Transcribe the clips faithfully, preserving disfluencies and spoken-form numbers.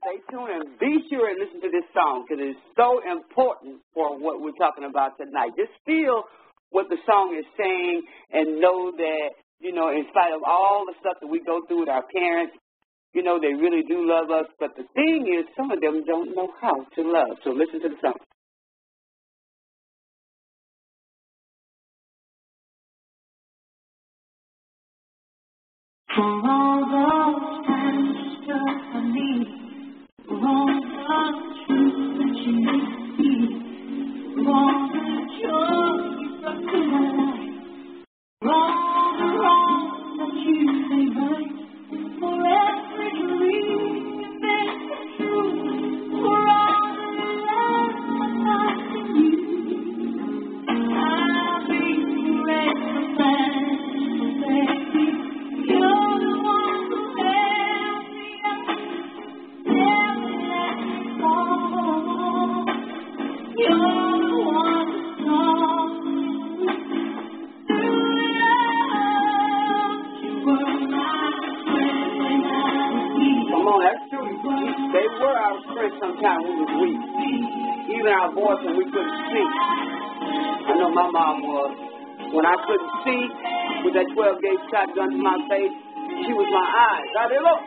Stay tuned and be sure and listen to this song because it is so important for what we're talking about tonight. Just feel what the song is saying and know that, you know, in spite of all the stuff that we go through with our parents, you know, they really do love us. But the thing is, some of them don't know how to love. So listen to the song. For all those times you stood for me, for all the truth that you made me see, for all the joy you brought to my life, for all the wrong that you made right, for every dream you made come true, for all the love I lost in you, I'll be forever thankful, baby. You're the one who held me up, never let me fall. You're the one who saw me through it all. You were my strength when I was weak. Come on, that's true. They were our strength sometimes when we was weak. Even our voice when we couldn't speak. I know my mom was. When I couldn't see with that twelve gauge shotgun to my face, she was my eyes. Now they look.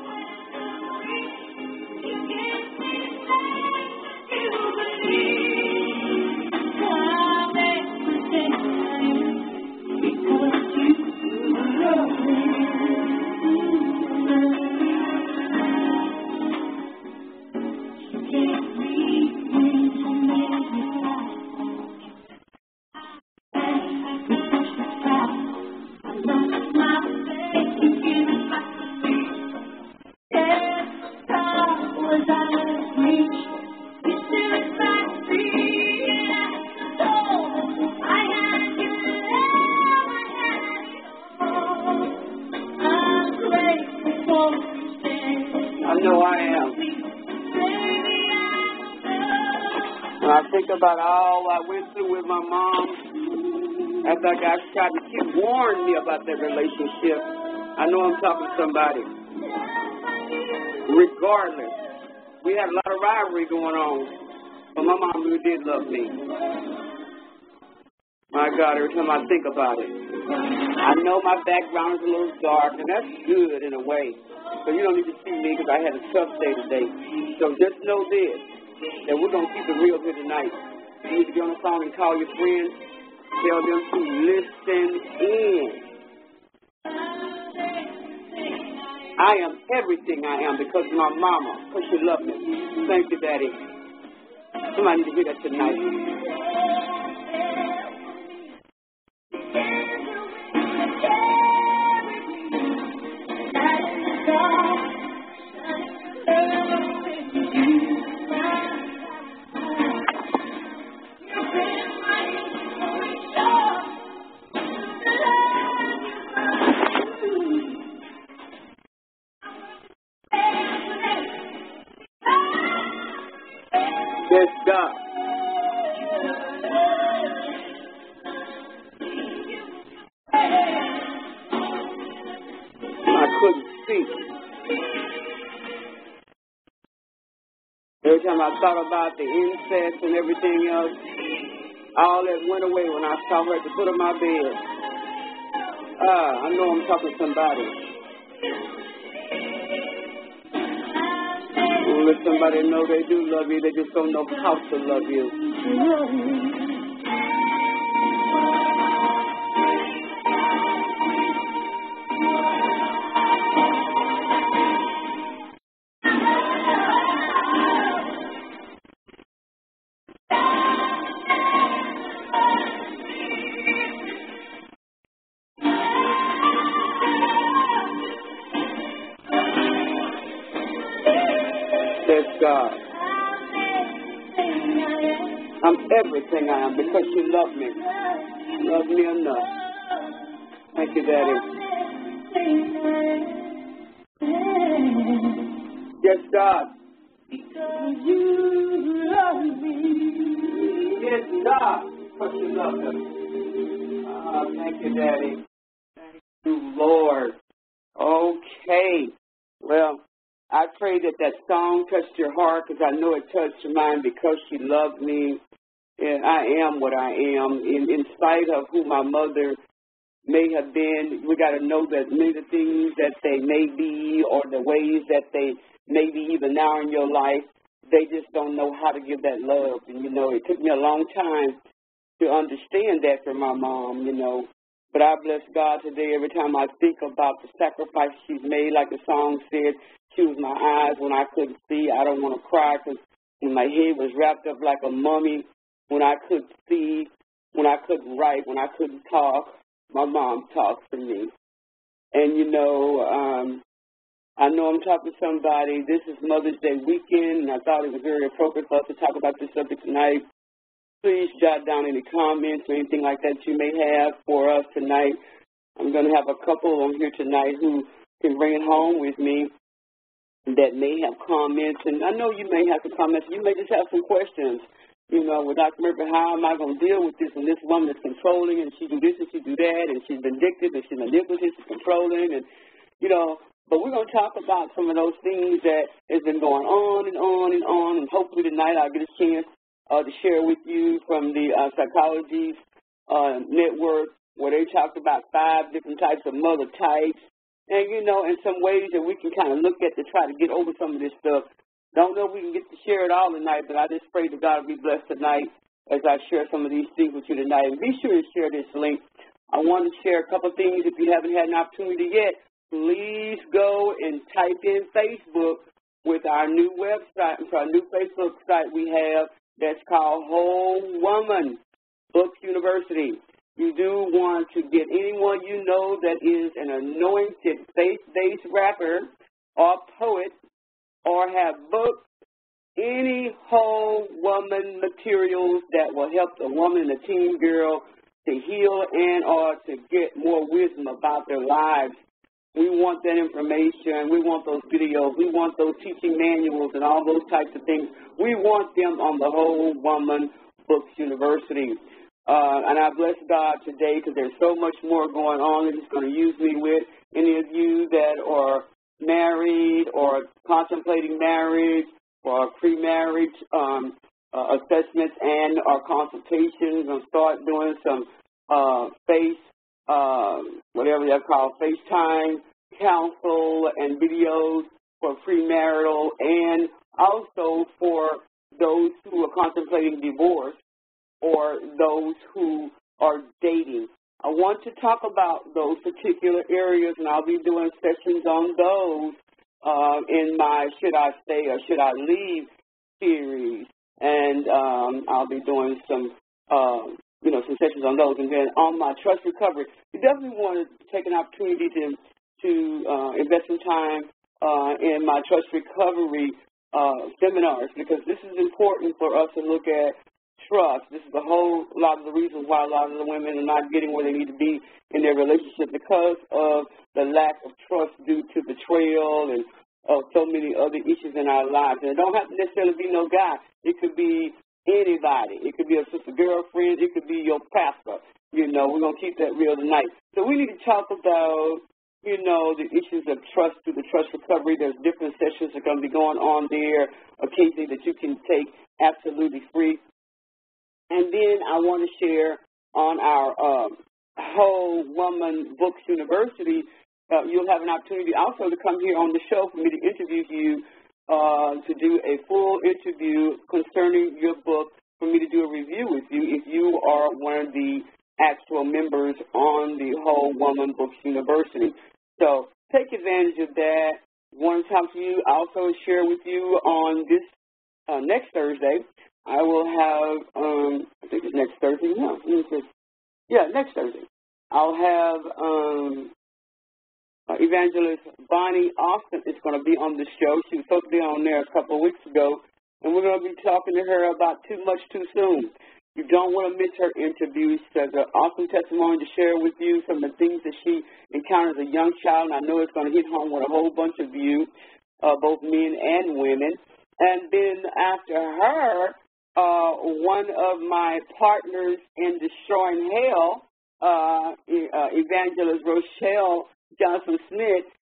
I know I am. When I think about all I went through with my mom, after God tried to keep warning me about that relationship, I know I'm talking to somebody. Regardless, we had a lot of rivalry going on, but my mom really did love me. My God, every time I think about it. I know my background is a little dark, and that's good in a way. So you don't need to see me because I had a tough day today. So just know this, that we're going to keep it real here tonight. You need to get on the phone and call your friends. Tell them to listen in. I am everything I am because of my mama, because she loved me. Thank you, Daddy. Somebody need to hear that tonight. Yes, God. I couldn't speak. Every time I thought about the incest and everything else, all that went away when I saw her at the foot of my bed. Ah, I know I'm talking to somebody. Let somebody know they do love you. They just don't know how to love you. Yes, God. I'm everything I am because you love me. You love me enough. Thank you, Daddy. Yes, God. Because you love me. Yes, God. Because you love me. Oh, thank you, Daddy. Thank you, Lord. Okay. Well. I pray that that song touched your heart, because I know it touched your mind, because she loved me. And I am what I am. In, in spite of who my mother may have been, we got to know that many of the things that they may be, or the ways that they may be even now in your life, they just don't know how to give that love. And, you know, it took me a long time to understand that from my mom, you know. But I bless God today every time I think about the sacrifice she's made. Like the song said, she was my eyes when I couldn't see. I don't want to cry because when my head was wrapped up like a mummy, when I couldn't see, when I couldn't write, when I couldn't talk, my mom talked for me. And, you know, um, I know I'm talking to somebody. This is Mother's Day weekend, and I thought it was very appropriate for us to talk about this subject tonight. Please jot down any comments or anything like that you may have for us tonight. I'm going to have a couple on here tonight who can bring it home with me that may have comments. And I know you may have some comments. You may just have some questions. You know, with Doctor Murphy, how am I going to deal with this? And this woman is controlling, and she do this and she do that, and she's vindictive, and she's manipulative, she's controlling, and, you know, but we're going to talk about some of those things that has been going on and on and on, and hopefully tonight I'll get a chance Uh, to share with you from the uh, Psychology uh, Network, where they talked about five different types of mother types. And, you know, in some ways that we can kind of look at to try to get over some of this stuff. Don't know if we can get to share it all tonight, but I just pray that God will be blessed tonight as I share some of these things with you tonight. And be sure to share this link. I want to share a couple of things. If you haven't had an opportunity yet, please go and type in Facebook with our new website, so our new Facebook site we have. That's called Whole Woman Books University. You do want to get anyone you know that is an anointed faith-based rapper or poet or have books, any whole woman materials that will help the woman and the teen girl to heal and or to get more wisdom about their lives. We want that information. We want those videos. We want those teaching manuals and all those types of things. We want them on the Whole Woman Books University. Uh, and I bless God today because there's so much more going on that He's going to use me with. Any of you that are married or contemplating marriage or pre-marriage um, uh, assessments and or consultations, and start doing some uh, face Uh, whatever they're called, FaceTime, counsel, and videos for premarital, and also for those who are contemplating divorce or those who are dating. I want to talk about those particular areas, and I'll be doing sessions on those uh, in my Should I Stay or Should I Leave series, and um, I'll be doing some uh, you know, some sessions on those. And then on my trust recovery, you definitely want to take an opportunity to, to uh, invest some time uh, in my trust recovery uh, seminars, because this is important for us to look at trust. This is a whole lot of the reasons why a lot of the women are not getting where they need to be in their relationship, because of the lack of trust due to betrayal and of so many other issues in our lives. And it don't have to necessarily be no guy. It could be anybody. It could be a sister girlfriend. It could be your pastor. You know, we're going to keep that real tonight. So we need to talk about, you know, the issues of trust through the trust recovery. There's different sessions that are going to be going on there occasionally that you can take absolutely free. And then I want to share on our uh, Whole Woman Books University, uh, you'll have an opportunity also to come here on the show for me to interview you, Uh, to do a full interview concerning your book, for me to do a review with you if you are one of the actual members on the Whole Woman Books University. So take advantage of that. Want to talk to you, also share with you on this uh, next Thursday. I will have, um, I think it's next Thursday. No, yeah, next Thursday. I'll have um, Uh, Evangelist Bonnie Austin is going to be on the show. She was supposed to be on there a couple of weeks ago, and we're going to be talking to her about Too Much Too Soon. You don't want to miss her interview. She has an awesome testimony to share with you, some of the things that she encountered as a young child, and I know it's going to hit home with a whole bunch of you, uh, both men and women. And then after her, uh, one of my partners in Destroying Hell, uh, uh, Evangelist Rochelle Johnson Smith,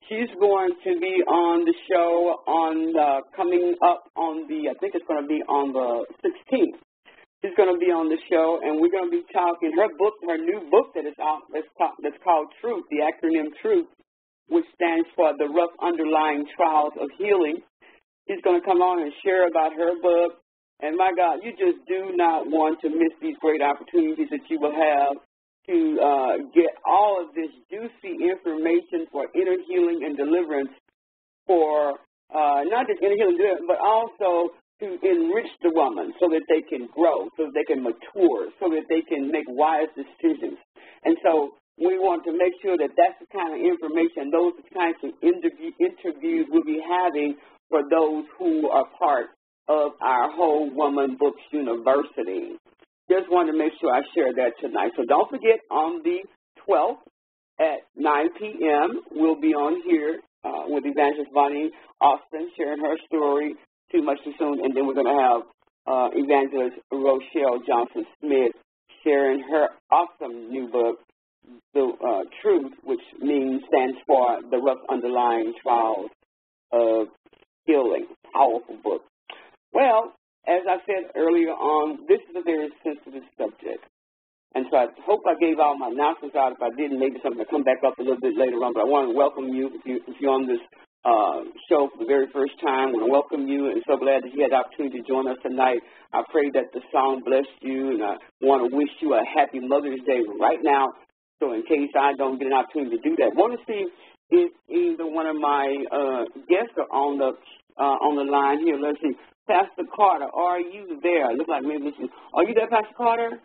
She's going to be on the show on uh, coming up on the, I think it's going to be on the sixteenth. She's going to be on the show, and we're going to be talking her book, her new book that is out, that's, that's called Truth, the acronym Truth, which stands for the Rough Underlying Trials of Healing. She's going to come on and share about her book. And, my God, you just do not want to miss these great opportunities that you will have to uh, get all of this juicy information for inner healing and deliverance for uh, not just inner healing, but also to enrich the woman so that they can grow, so that they can mature, so that they can make wise decisions. And so we want to make sure that that's the kind of information, those kinds of interview, interviews we'll be having for those who are part of our Whole Woman Books University. Just wanted to make sure I share that tonight. So don't forget, on the twelfth at nine p.m., we'll be on here uh, with Evangelist Bonnie Austin sharing her story, Too Much Too Soon, and then we're going to have uh, Evangelist Rochelle Johnson-Smith sharing her awesome new book, The uh, Truth, which means, stands for The Rough Underlying Trials of Healing. Powerful book. Well, as I said earlier on, this is a very sensitive subject. And so I hope I gave all my announcements out. If I didn't, maybe something will come back up a little bit later on. But I want to welcome you if, you, if you're on this uh, show for the very first time. I want to welcome you, and so glad that you had the opportunity to join us tonight. I pray that the song blessed you, and I want to wish you a happy Mother's Day right now. So in case I don't get an opportunity to do that, I want to see if either one of my uh, guests are on the uh, on the line here. Let's see. Pastor Carter, are you there? Look like maybe this is, are you there, Pastor Carter?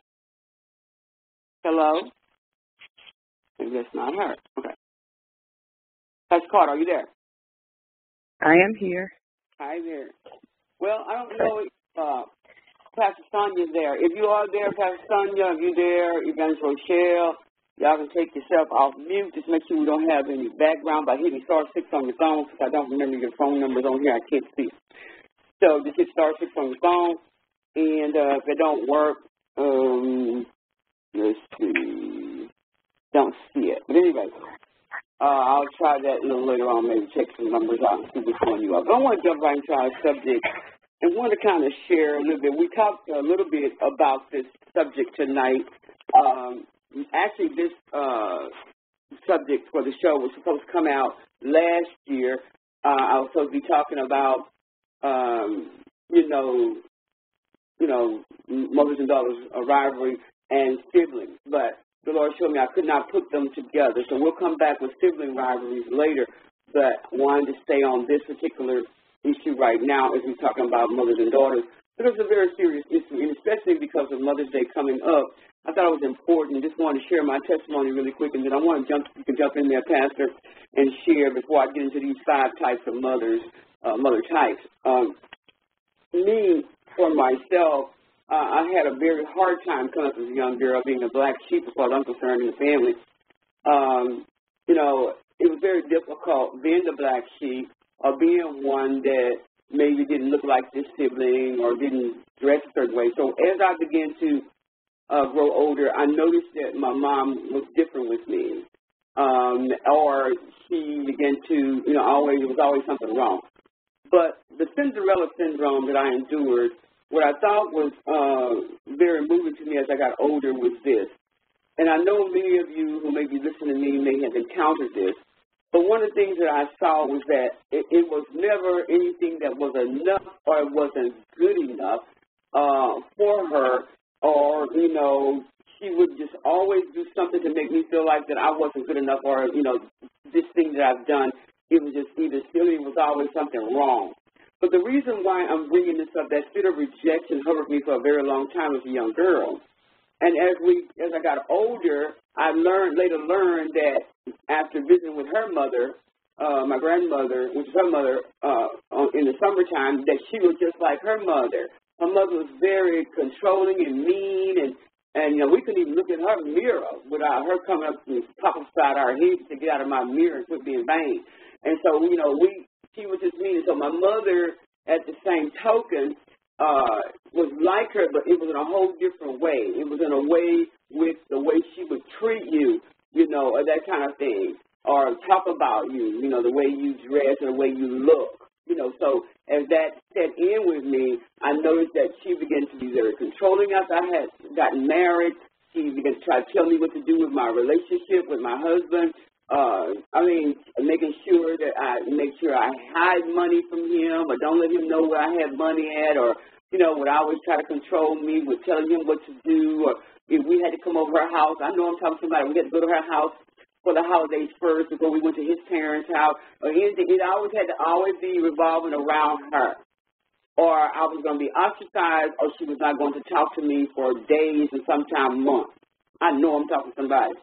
Hello? Maybe that's not her. Okay. Pastor Carter, are you there? I am here. Hi there. Well, I don't know if uh, Pastor Sonia's there. If you are there, Pastor Sonia, if you're there, Evangelist Rochelle, y'all can take yourself off mute. Just make sure we don't have any background by hitting star six on your phone, because I don't remember your phone numbers on here. I can't see. So just hit star six on your phone, and uh, if it don't work, um, let's see, don't see it. But anyway, uh, I'll try that a little later on, maybe check some numbers out and see which one you are. But I want to jump right into our subject and want to kind of share a little bit. We talked a little bit about this subject tonight. Um, actually, this uh, subject for the show was supposed to come out last year. Uh, I was supposed to be talking about Um, you know, you know, mothers and daughters, a rivalry, and siblings. But the Lord showed me I could not put them together. So we'll come back with sibling rivalries later. But I wanted to stay on this particular issue right now as we're talking about mothers and daughters. But it's a very serious issue, and especially because of Mother's Day coming up. I thought it was important. I just wanted to share my testimony really quick, and then I want to jump, you can jump in there, Pastor, and share before I get into these five types of mothers. Uh, mother types. Um, me, for myself, uh, I had a very hard time coming up as a young girl, being a black sheep as far as I'm concerned in the family. Um, you know, it was very difficult being the black sheep or being one that maybe didn't look like this sibling or didn't dress a certain way. So as I began to uh, grow older, I noticed that my mom was different with me. Um, or she began to, you know, always, there was always something wrong. But the Cinderella syndrome that I endured, what I thought was uh, very moving to me as I got older was this. And I know many of you who may be listening to me may have encountered this. But one of the things that I saw was that it, it was never anything that was enough or it wasn't good enough uh, for her. Or, you know, she would just always do something to make me feel like that I wasn't good enough or, you know, this thing that I've done, it was just either silly, it was always something wrong. But the reason why I'm bringing this up, that spirit of rejection hovered me for a very long time as a young girl. And as we, as I got older, I learned, later learned that after visiting with her mother, uh, my grandmother, which is her mother, uh, in the summertime, that she was just like her mother. Her mother was very controlling and mean, and, and you know, we couldn't even look at her mirror without her coming up and pop upside our heads to get out of my mirror and quit being vain. And so, you know, we she was just mean. So my mother, at the same token, uh, was like her, but it was in a whole different way. It was in a way with the way she would treat you, you know, or that kind of thing. or talk about you, you know, the way you dress or the way you look. You know, so as that set in with me, I noticed that she began to be very controlling after I had gotten married. She began to try to tell me what to do with my relationship with my husband. Uh, I mean, making sure that I make sure I hide money from him or don't let him know where I have money at, or, you know, would always try to control me with telling him what to do, or if we had to come over her house. I know I'm talking to somebody. We had to go to her house for the holidays first before we went to his parents' house or anything. It always had to always be revolving around her. Or I was going to be ostracized, or she was not going to talk to me for days and sometimes months. I know I'm talking to somebody.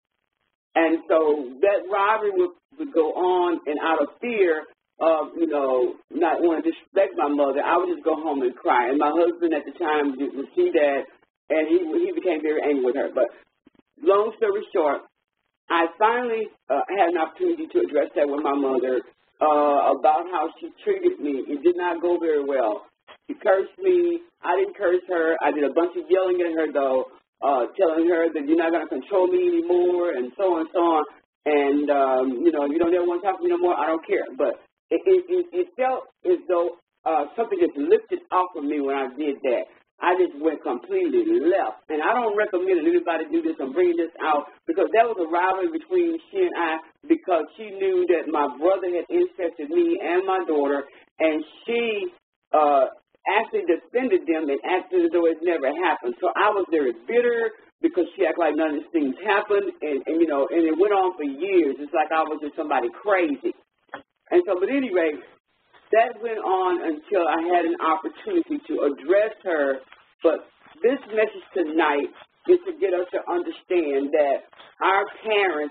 And so that rivalry would, would go on, and out of fear of, you know, not wanting to disrespect my mother, I would just go home and cry. And my husband at the time would see that, and he he became very angry with her. But long story short, I finally uh, had an opportunity to address that with my mother uh, about how she treated me. It did not go very well. She cursed me. I didn't curse her. I did a bunch of yelling at her, though, uh, telling her that you're not going to control me anymore and so on and so on. And, um, you know, if you don't ever want to talk to me no more, I don't care. But it, it, it, it felt as though uh, something just lifted off of me when I did that. I just went completely left. And I don't recommend that anybody do this. I'm bringing this out because that was a rivalry between she and I, because she knew that my brother had incested me and my daughter, and she uh, actually defended them and acted as though it never happened. So I was very bitter because she acted like none of these things happened, and, and, you know, and it went on for years. It's like I was just somebody crazy. And so, but anyway, that went on until I had an opportunity to address her. But this message tonight is to get us to understand that our parents,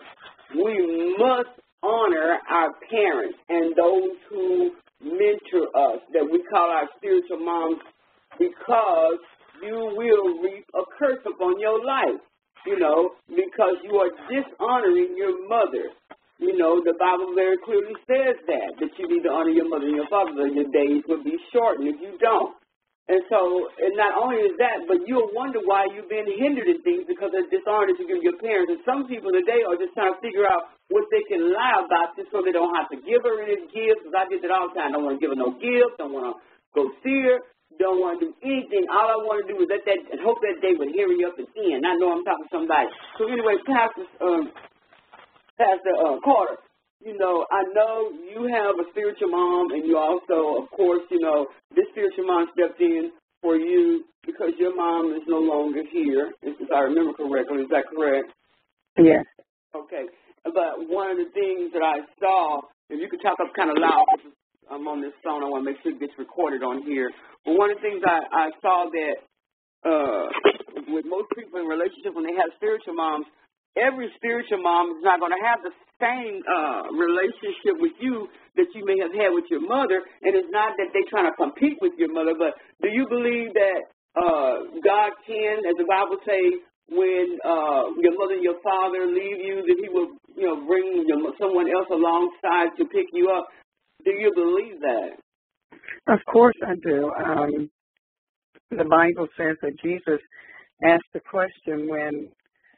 we must honor our parents and those who mentor us, that we call our spiritual moms, because you will reap a curse upon your life, you know, because you are dishonoring your mother. You know, the Bible very clearly says that, that you need to honor your mother and your father, or your days will be shortened if you don't. And so, and not only is that, but you'll wonder why you've been hindered in things because of dishonor that you give your parents. And some people today are just trying to figure out what they can lie about just so they don't have to give her any gifts, because I did that all the time. Don't want to give her no gifts, don't want to go see her, don't want to do anything. All I want to do is let that, and hope that day would hear me up and in. I know I'm talking to somebody. So anyway, Pastor, um, Pastor uh, Carter, you know, I know you have a spiritual mom, and you also, of course, you know, this spiritual mom stepped in for you because your mom is no longer here, if I remember correctly. Is that correct? Yes. Okay. But one of the things that I saw, if you could talk up kind of loud, I'm on this phone, I want to make sure it gets recorded on here. But one of the things I, I saw that uh, with most people in relationships when they have spiritual moms, every spiritual mom is not going to have the same uh, relationship with you that you may have had with your mother, and it's not that they're trying to compete with your mother, but do you believe that uh, God can, as the Bible says, when uh, your mother and your father leave you, that he will, you know, bring your, someone else alongside to pick you up? Do you believe that? Of course I do. Um, the Bible says that Jesus asked the question when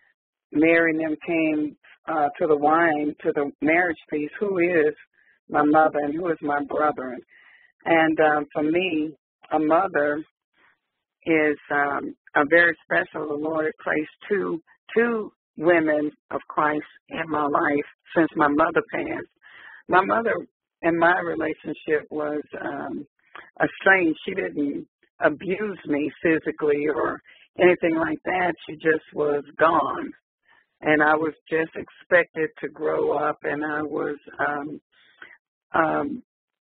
Mary and them came uh, to the wine, to the marriage feast, who is my mother and who is my brother? And um, for me, a mother is um, a very special. The Lord placed two two women of Christ in my life since my mother passed. My mother and my relationship was um, estranged. She didn't abuse me physically or anything like that. She just was gone. And I was just expected to grow up, and I was um, um,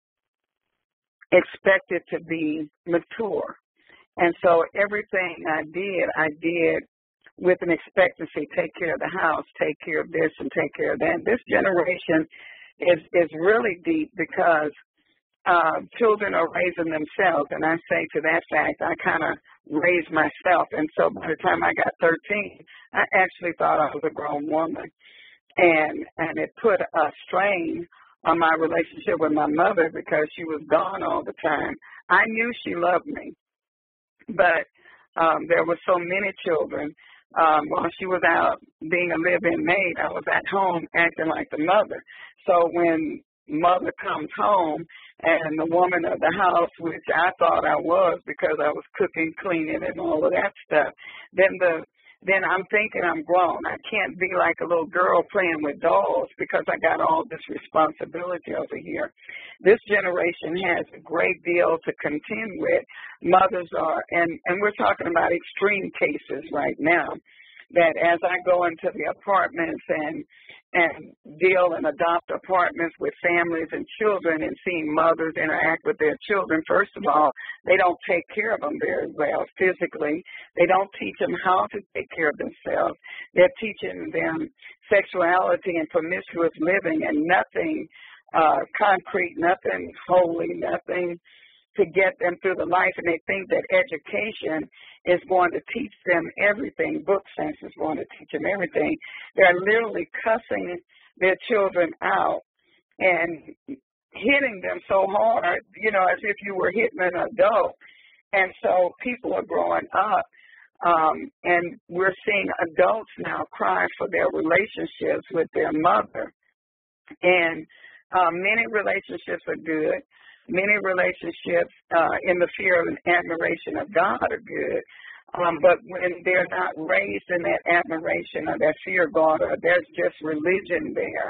expected to be mature. And so everything I did, I did with an expectancy, take care of the house, take care of this, and take care of that. This generation is, is really deep because uh, children are raising themselves, and I say to that fact, I kind of raised myself. And so by the time I got thirteen, I actually thought I was a grown woman. And and it put a strain on my relationship with my mother because she was gone all the time. I knew she loved me, but um, there were so many children um, while she was out being a live-in maid, I was at home acting like the mother. So when mother comes home and the woman of the house, which I thought I was because I was cooking, cleaning, and all of that stuff, then the then I'm thinking I'm grown. I can't be like a little girl playing with dolls because I got all this responsibility over here. This generation has a great deal to contend with. Mothers are, and, and we're talking about extreme cases right now, that as I go into the apartments and and deal and adopt apartments with families and children and seeing mothers interact with their children, first of all, they don't take care of them very well physically. They don't teach them how to take care of themselves. They're teaching them sexuality and promiscuous living and nothing uh, concrete, nothing holy, nothing to get them through the life, and they think that education is going to teach them everything. Book sense is going to teach them everything. They're literally cussing their children out and hitting them so hard, you know, as if you were hitting an adult. And so people are growing up, um, and we're seeing adults now cry for their relationships with their mother. And um, many relationships are good. Many relationships uh, in the fear and admiration of God are good, um, but when they're not raised in that admiration or that fear of God, or there's just religion there,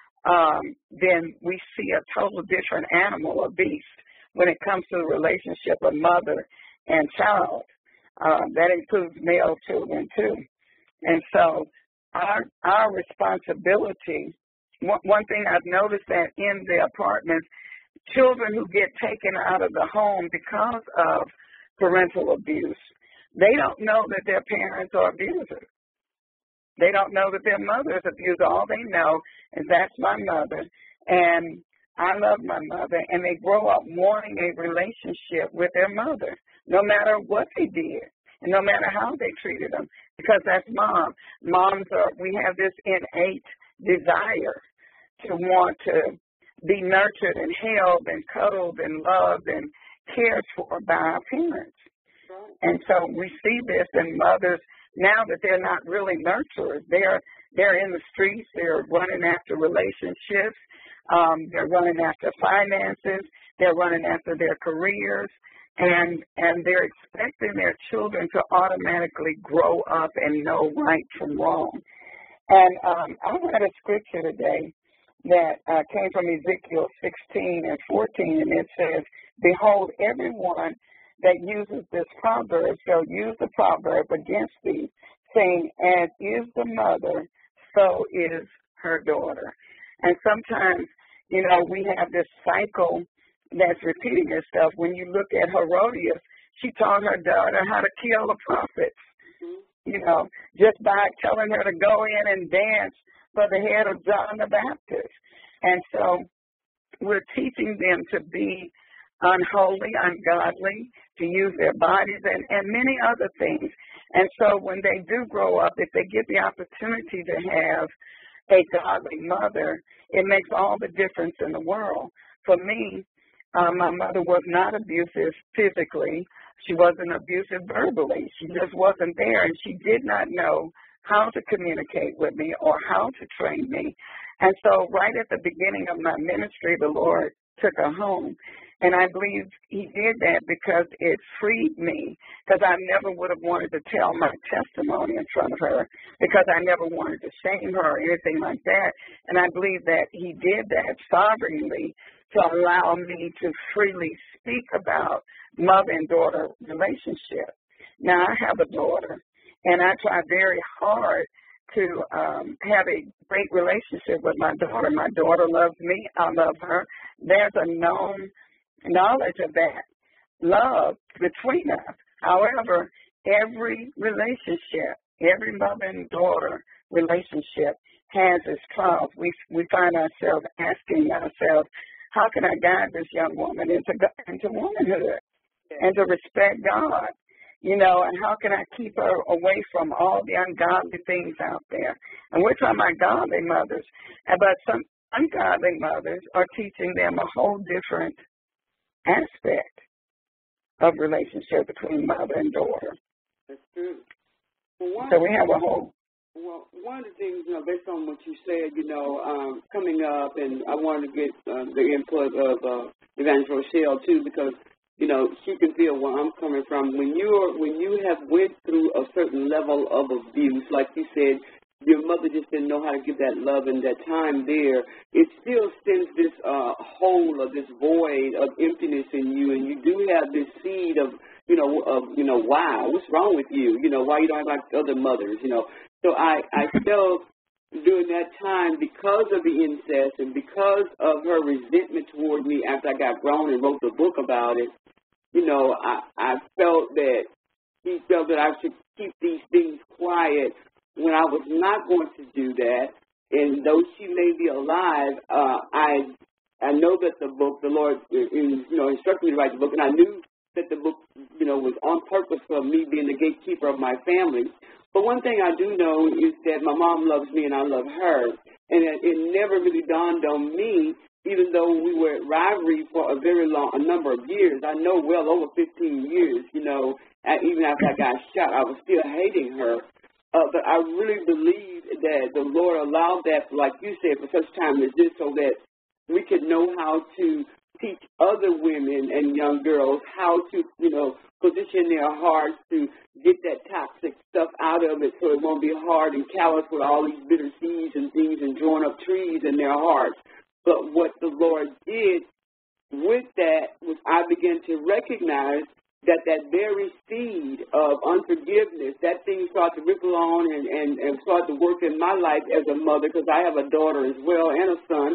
um, then we see a total different animal or beast when it comes to the relationship of mother and child. Um, that includes male children too. And so our our responsibility, one, one thing I've noticed that in the apartments, children who get taken out of the home because of parental abuse, they don't know that their parents are abusers. They don't know that their mother is abuser. All they know is that's my mother, and I love my mother, and they grow up wanting a relationship with their mother, no matter what they did, and no matter how they treated them, because that's mom. Moms are, we have this innate desire to want to be nurtured and held and cuddled and loved and cared for by our parents. And so we see this in mothers now that they're not really nurturers. They're they're in the streets. They're running after relationships. Um, they're running after finances. They're running after their careers. And and they're expecting their children to automatically grow up and know right from wrong. And um, I read a scripture today that uh, came from Ezekiel sixteen and fourteen, and it says, "Behold, everyone that uses this proverb shall use the proverb against thee, saying, as is the mother, so is her daughter." And sometimes, you know, we have this cycle that's repeating itself. When you look at Herodias, she taught her daughter how to kill the prophets, mm-hmm. you know, just by telling her to go in and dance for the head of John the Baptist. And so we're teaching them to be unholy, ungodly, to use their bodies and, and many other things. And so when they do grow up, if they get the opportunity to have a godly mother, it makes all the difference in the world. For me, uh, my mother was not abusive physically. She wasn't abusive verbally. She just wasn't there, and she did not know how to communicate with me or how to train me. And so right at the beginning of my ministry, the Lord took her home. And I believe he did that because it freed me, because I never would have wanted to tell my testimony in front of her, because I never wanted to shame her or anything like that. And I believe that he did that sovereignly to allow me to freely speak about mother and daughter relationship. Now, I have a daughter, and I try very hard to um, have a great relationship with my daughter. My daughter loves me. I love her. There's a known knowledge of that love between us. However, every relationship, every mother and daughter relationship has its trials. We we find ourselves asking ourselves, how can I guide this young woman into into womanhood and to respect God? You know, and how can I keep her away from all the ungodly things out there? And we're talking about godly mothers, but some ungodly mothers are teaching them a whole different aspect of relationship between mother and daughter. That's true. Well, So we have a whole. Well, one of the things, you know, based on what you said, you know, um, coming up, and I wanted to get uh, the input of uh, Evangelist Rochelle too, because you know she can feel where I'm coming from. When you are, when you have went through a certain level of abuse, like you said, your mother just didn't know how to give that love and that time there. It still sends this uh, hole or this void of emptiness in you, and you do have this seed of, you know, of you know, why? What's wrong with you? You know, why you don't have like other mothers? You know. So I, I felt during that time, because of the incest and because of her resentment toward me after I got grown and wrote the book about it, you know, I, I felt that he felt that I should keep these things quiet when I was not going to do that. And though she may be alive, uh, I I know that the book, the Lord, you know, instructed me to write the book, and I knew that the book, you know, was on purpose for me being the gatekeeper of my family. But one thing I do know is that my mom loves me and I love her. And it, it never really dawned on me, even though we were at Rivalry for a very long, a number of years. I know well over fifteen years, you know, even after I got shot, I was still hating her. Uh, but I really believe that the Lord allowed that, like you said, for such time as this, so that we could know how to teach other women and young girls how to, you know, position their hearts to get that toxic stuff out of it so it won't be hard and callous with all these bitter seeds and things and drawing up trees in their hearts. But what the Lord did with that was I began to recognize that that very seed of unforgiveness, that thing started to ripple on and, and, and start to work in my life as a mother, because I have a daughter as well and a son.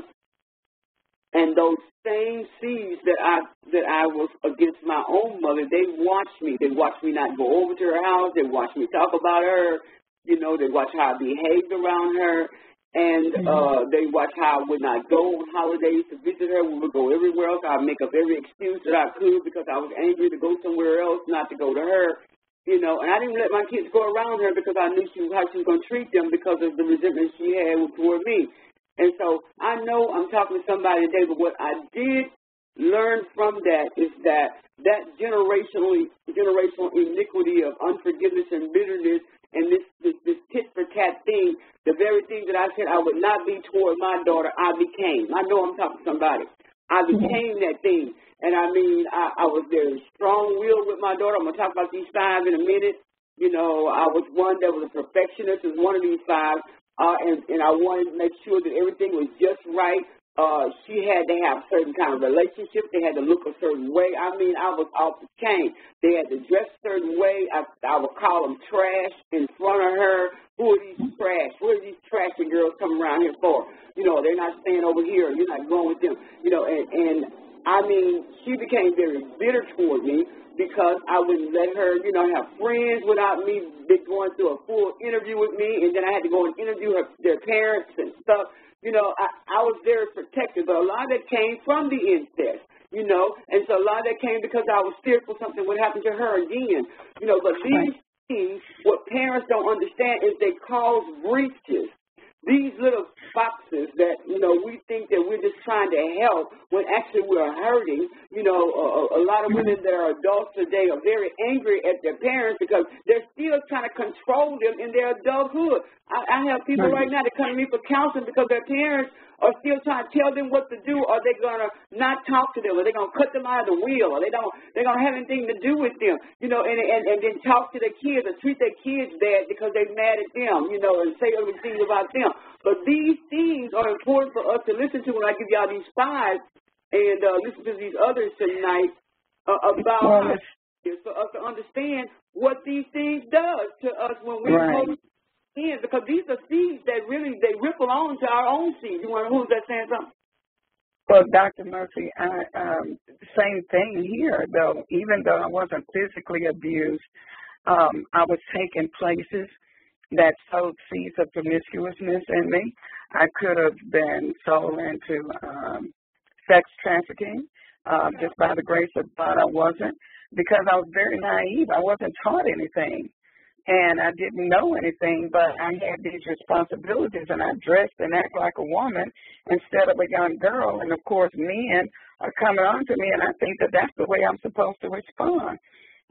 And those same seeds that I that I was against my own mother, they watched me. They watched me not go over to her house. They watched me talk about her. You know, they watched how I behaved around her. And mm-hmm. uh, they watched how I would not go on holidays to visit her. We would go everywhere else. I would make up every excuse that I could because I was angry to go somewhere else, not to go to her. You know, and I didn't let my kids go around her because I knew she, how she was going to treat them because of the resentment she had toward me. And so I know I'm talking to somebody today, but what I did learn from that is that that generational, generational iniquity of unforgiveness and bitterness and this, this, this tit-for-tat thing, the very thing that I said I would not be toward my daughter, I became. I know I'm talking to somebody. I became that thing. And, I mean, I, I was very strong-willed with my daughter. I'm going to talk about these five in a minute. You know, I was one that was a perfectionist as one of these five. Uh, and, and I wanted to make sure that everything was just right. Uh, she had to have a certain kind of relationship. They had to look a certain way. I mean, I was off the chain. They had to dress a certain way. I, I would call them trash in front of her. Who are these trash? What are these trashy girls coming around here for? You know, they're not staying over here. You're not going with them. You know, and, and I mean, she became very bitter toward me, because I wouldn't let her, you know, have friends without me going through a full interview with me, and then I had to go and interview her, their parents and stuff. You know, I, I was very protective, but a lot of that came from the incest, you know, and so a lot of that came because I was fearful something would happen to her again, you know, but these things, what parents don't understand is they cause breaches. These little boxes that, you know, we think that we're just trying to help when actually we're hurting. You know, a, a lot of women that are adults today are very angry at their parents because they're still trying to control them in their adulthood. I, I have people right now that come to me for counseling because their parents are still trying to tell them what to do, or they're going to not talk to them, or they're going to cut them out of the wheel, or they don't, they're going to have anything to do with them, you know, and, and, and then talk to their kids or treat their kids bad because they're mad at them, you know, and say other things about them. But these things are important for us to listen to when I give y'all these five, and uh, listen to these others tonight uh, about how it's for us to understand what these things does to us when we right. in, because these are seeds that really, they ripple on to our own seeds. You want, who's that saying something? Well, Doctor Murphy, I, um, same thing here, though. Even though I wasn't physically abused, um, I was taking places that sowed seeds of promiscuousness in me. I could have been sold into um, sex trafficking. Uh, just by the grace of God, I wasn't, because I was very naive. I wasn't taught anything. And I didn't know anything, but I had these responsibilities, and I dressed and acted like a woman instead of a young girl. And, of course, men are coming on to me, and I think that that's the way I'm supposed to respond.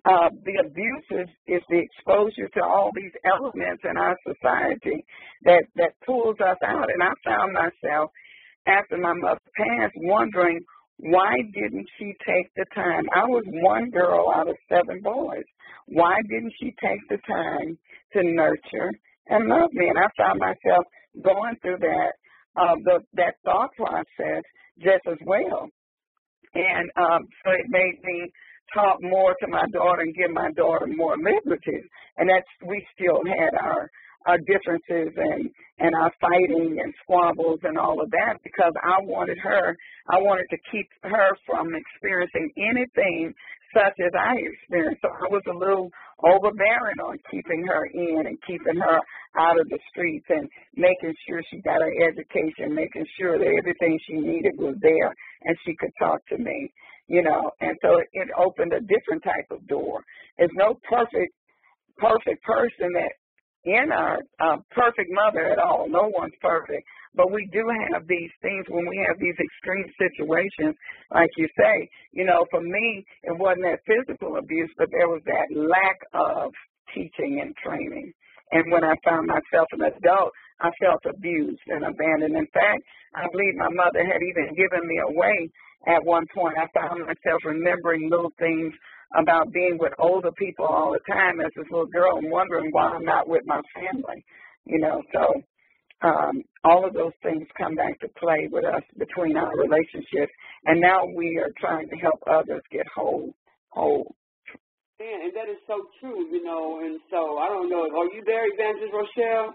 uh, the abuse is, is the exposure to all these elements in our society that, that pulls us out. And I found myself, after my mother passed, wondering, why didn't she take the time? I was one girl out of seven boys. Why didn't she take the time to nurture and love me? And I found myself going through that uh, the, that thought process just as well. And um, so it made me talk more to my daughter and give my daughter more liberty. And that's, we still had our, our differences and, and our fighting and squabbles and all of that, because I wanted her, I wanted to keep her from experiencing anything such as I experienced. So I was a little overbearing on keeping her in and keeping her out of the streets and making sure she got her education, making sure that everything she needed was there and she could talk to me, you know. And so it, it opened a different type of door. There's no perfect, perfect person that in our uh, perfect mother at all. No one's perfect. But we do have these things when we have these extreme situations, like you say. You know, for me, it wasn't that physical abuse, but there was that lack of teaching and training. And when I found myself an adult, I felt abused and abandoned. In fact, I believe my mother had even given me away at one point. I found myself remembering little things about being with older people all the time as this little girl and wondering why I'm not with my family, you know. So um, all of those things come back to play with us between our relationships, and now we are trying to help others get whole, whole. Yeah, and that is so true, you know, and so I don't know. Are you there, Evangelist Rochelle?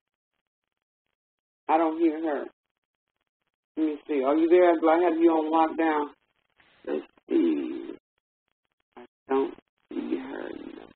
I don't hear her. Let me see. Are you there? Do I have you on lockdown? Let's see. Don't see her.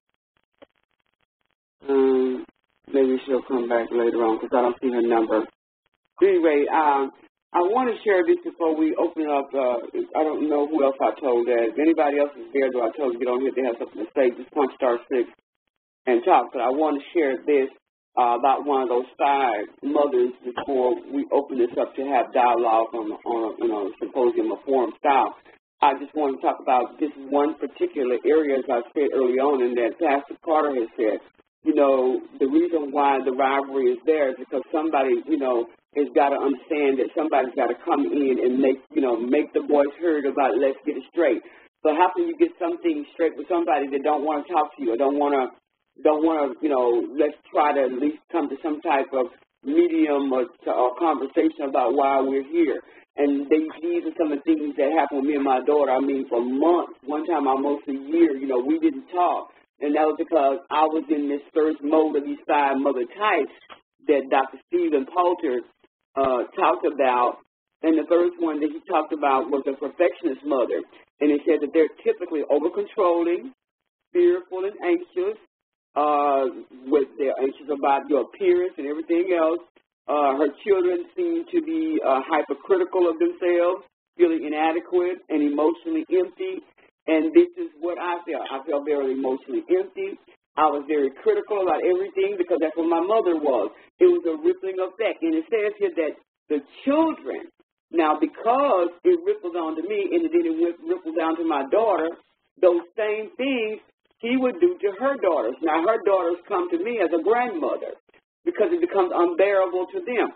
Um, maybe she'll come back later on because I don't see her number. Anyway, um, I want to share this before we open up. Uh, I don't know who else I told that. If anybody else is there, though, I told you get on here if they have something to say, just punch star six and talk. But I want to share this uh, about one of those five mothers before we open this up to have dialogue on, on a, you know, symposium or forum style. I just want to talk about this one particular area, as I said early on, and that Pastor Carter has said. You know, the reason why the rivalry is there is because somebody, you know, has got to understand that somebody's got to come in and make, you know, make the voice heard about let's get it straight. But how can you get something straight with somebody that don't want to talk to you or don't want to, don't want to, you know, let's try to at least come to some type of medium or, or conversation about why we're here. And they, these are some of the things that happened with me and my daughter. I mean, for months, one time almost a year, you know, we didn't talk. And that was because I was in this first mode of these five mother types that Doctor Stephen Poulter uh, talked about. And the first one that he talked about was a perfectionist mother. And he said that they're typically over-controlling, fearful and anxious. Uh, with they're anxious about your appearance and everything else. Uh, her children seem to be uh, hypercritical of themselves, feeling inadequate and emotionally empty. And this is what I felt. I felt very emotionally empty. I was very critical about everything because that's what my mother was. It was a rippling effect. And it says here that the children, now because it rippled on to me and then it rippled down to my daughter, those same things he would do to her daughters. Now, her daughters come to me as a grandmother because it becomes unbearable to them.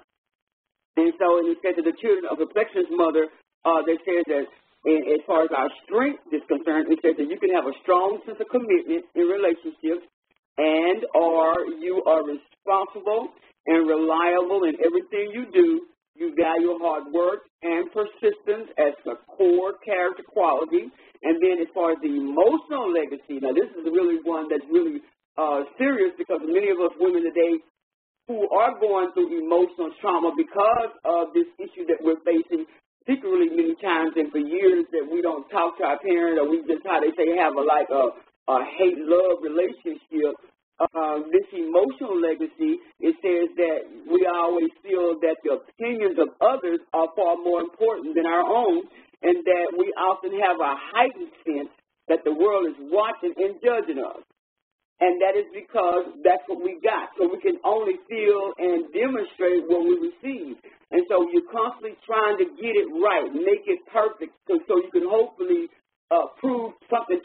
And so, and it says that the children of a perfectionist mother, uh, they say that and as far as our strength is concerned, it says that you can have a strong sense of commitment in relationships and or you are responsible and reliable in everything you do. You value hard work and persistence as a core character quality. And then as far as the emotional legacy, now this is really one that's really uh, serious because many of us women today who are going through emotional trauma because of this issue that we're facing secretly many times and for years that we don't talk to our parents or we just, how they say, have a like a, a hate-love relationship. Uh, this emotional legacy, it says that we always feel that the opinions of others are far more important than our own and that we often have a heightened sense that the world is watching and judging us. And that is because that's what we got. So we can only feel and demonstrate what we receive. And so you're constantly trying to get it right, make it perfect, so, so you can hopefully uh, prove something to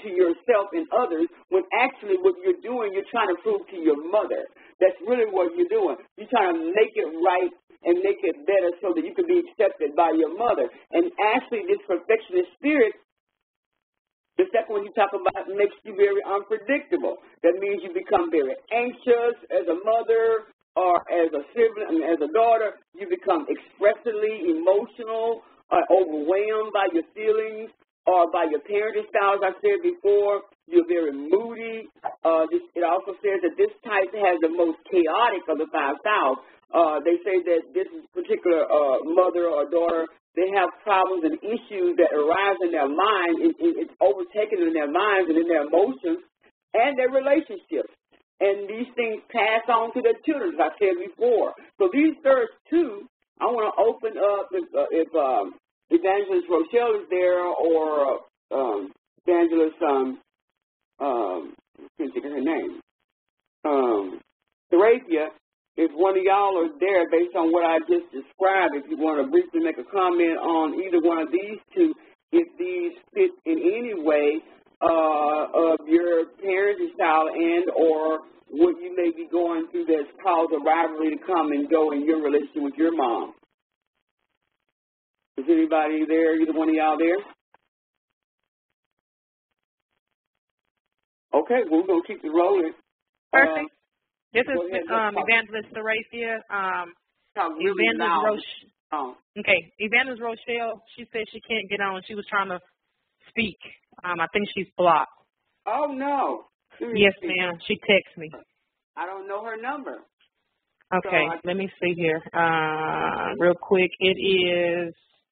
to yourself and others when actually what you're doing, you're trying to prove to your mother. That's really what you're doing. You're trying to make it right and make it better so that you can be accepted by your mother. And actually, this perfectionist spirit, the second one you talk about, makes you very unpredictable. That means you become very anxious as a mother or as a sibling, as a daughter. You become expressively emotional or overwhelmed by your feelings or by your parenting style, as I said before. You're very moody. Uh, this, it also says that this type has the most chaotic of the five styles. Uh, they say that this particular uh, mother or daughter, they have problems and issues that arise in their mind. It, it, it's overtaken in their minds and in their emotions and their relationships. And these things pass on to their children, as I said before. So these first two, I want to open up if, uh, if um, Evangelist Rochelle is there or um, Evangelist, um, um, I can't think of her name, um, Sarafia. If one of y'all are there, based on what I just described, if you want to briefly make a comment on either one of these two, if these fit in any way uh, of your parenting style and or what you may be going through that's caused a rivalry to come and go in your relationship with your mom. Is anybody there, either one of y'all there? Okay, well, we're going to keep it rolling. Perfect. Uh, This is um, Evangelist Sarafia. Um, really Evangelist Rochelle. Oh. Okay, Evangelist Rochelle, she said she can't get on. She was trying to speak. Um, I think she's blocked. Oh, no. Yes, ma'am. She texted me. I don't know her number. Okay, so I... let me see here. Uh, real quick, it is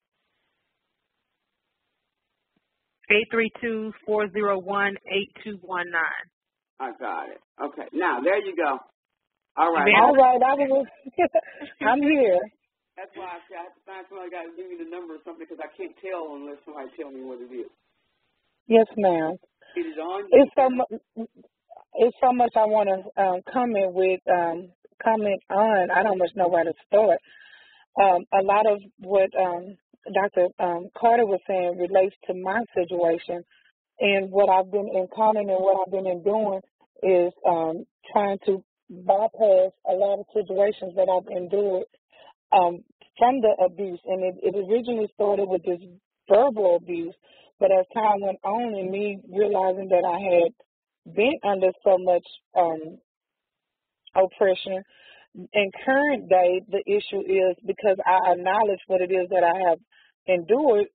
eight three two, four zero one, eight two one nine. I got it. Okay. Now, there you go. All right. All right. I was, I'm here. That's why I said I have to find somebody got to give me the number or something because I can't tell unless somebody tell me what it is. Yes, ma'am. It is on. It's so much. It's so much I want to um, comment with. Um, comment on. I don't much know where to start. Um, a lot of what um, Doctor Um, Carter was saying relates to my situation. And what I've been encountering and what I've been doing is um, trying to bypass a lot of situations that I've endured um, from the abuse. And it, it originally started with this verbal abuse, but as time went on and me realizing that I had been under so much um, oppression, in current day, the issue is because I acknowledge what it is that I have endured,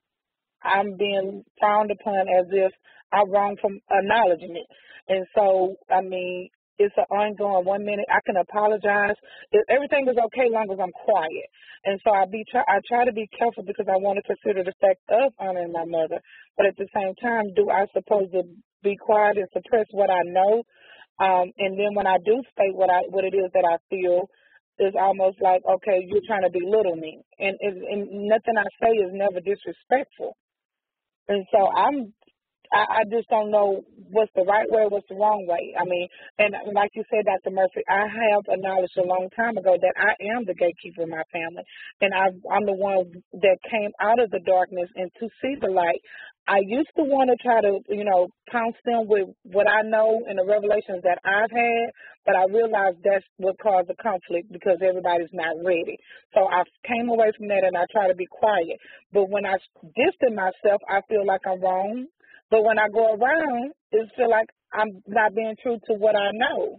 I'm being frowned upon as if I'm wrong from acknowledging it. And so, I mean, it's an ongoing one minute. I can apologize. Everything is okay as long as I'm quiet. And so I be try, I try to be careful because I want to consider the fact of honoring my mother. But at the same time, do I supposed to be quiet and suppress what I know? Um, and then when I do state what I what it is that I feel, it's almost like, okay, you're trying to belittle me. And, and, and nothing I say is never disrespectful. And so I'm, I, I just don't know what's the right way, what's the wrong way. I mean, and like you said, Doctor Murphy, I have acknowledged a long time ago that I am the gatekeeper of my family. And I, I'm the one that came out of the darkness and to see the light. I used to want to try to, you know, pounce them with what I know and the revelations that I've had, but I realized that's what caused the conflict because everybody's not ready. So I came away from that and I try to be quiet. But when I distance myself, I feel like I'm wrong. But when I go around, it feel like I'm not being true to what I know.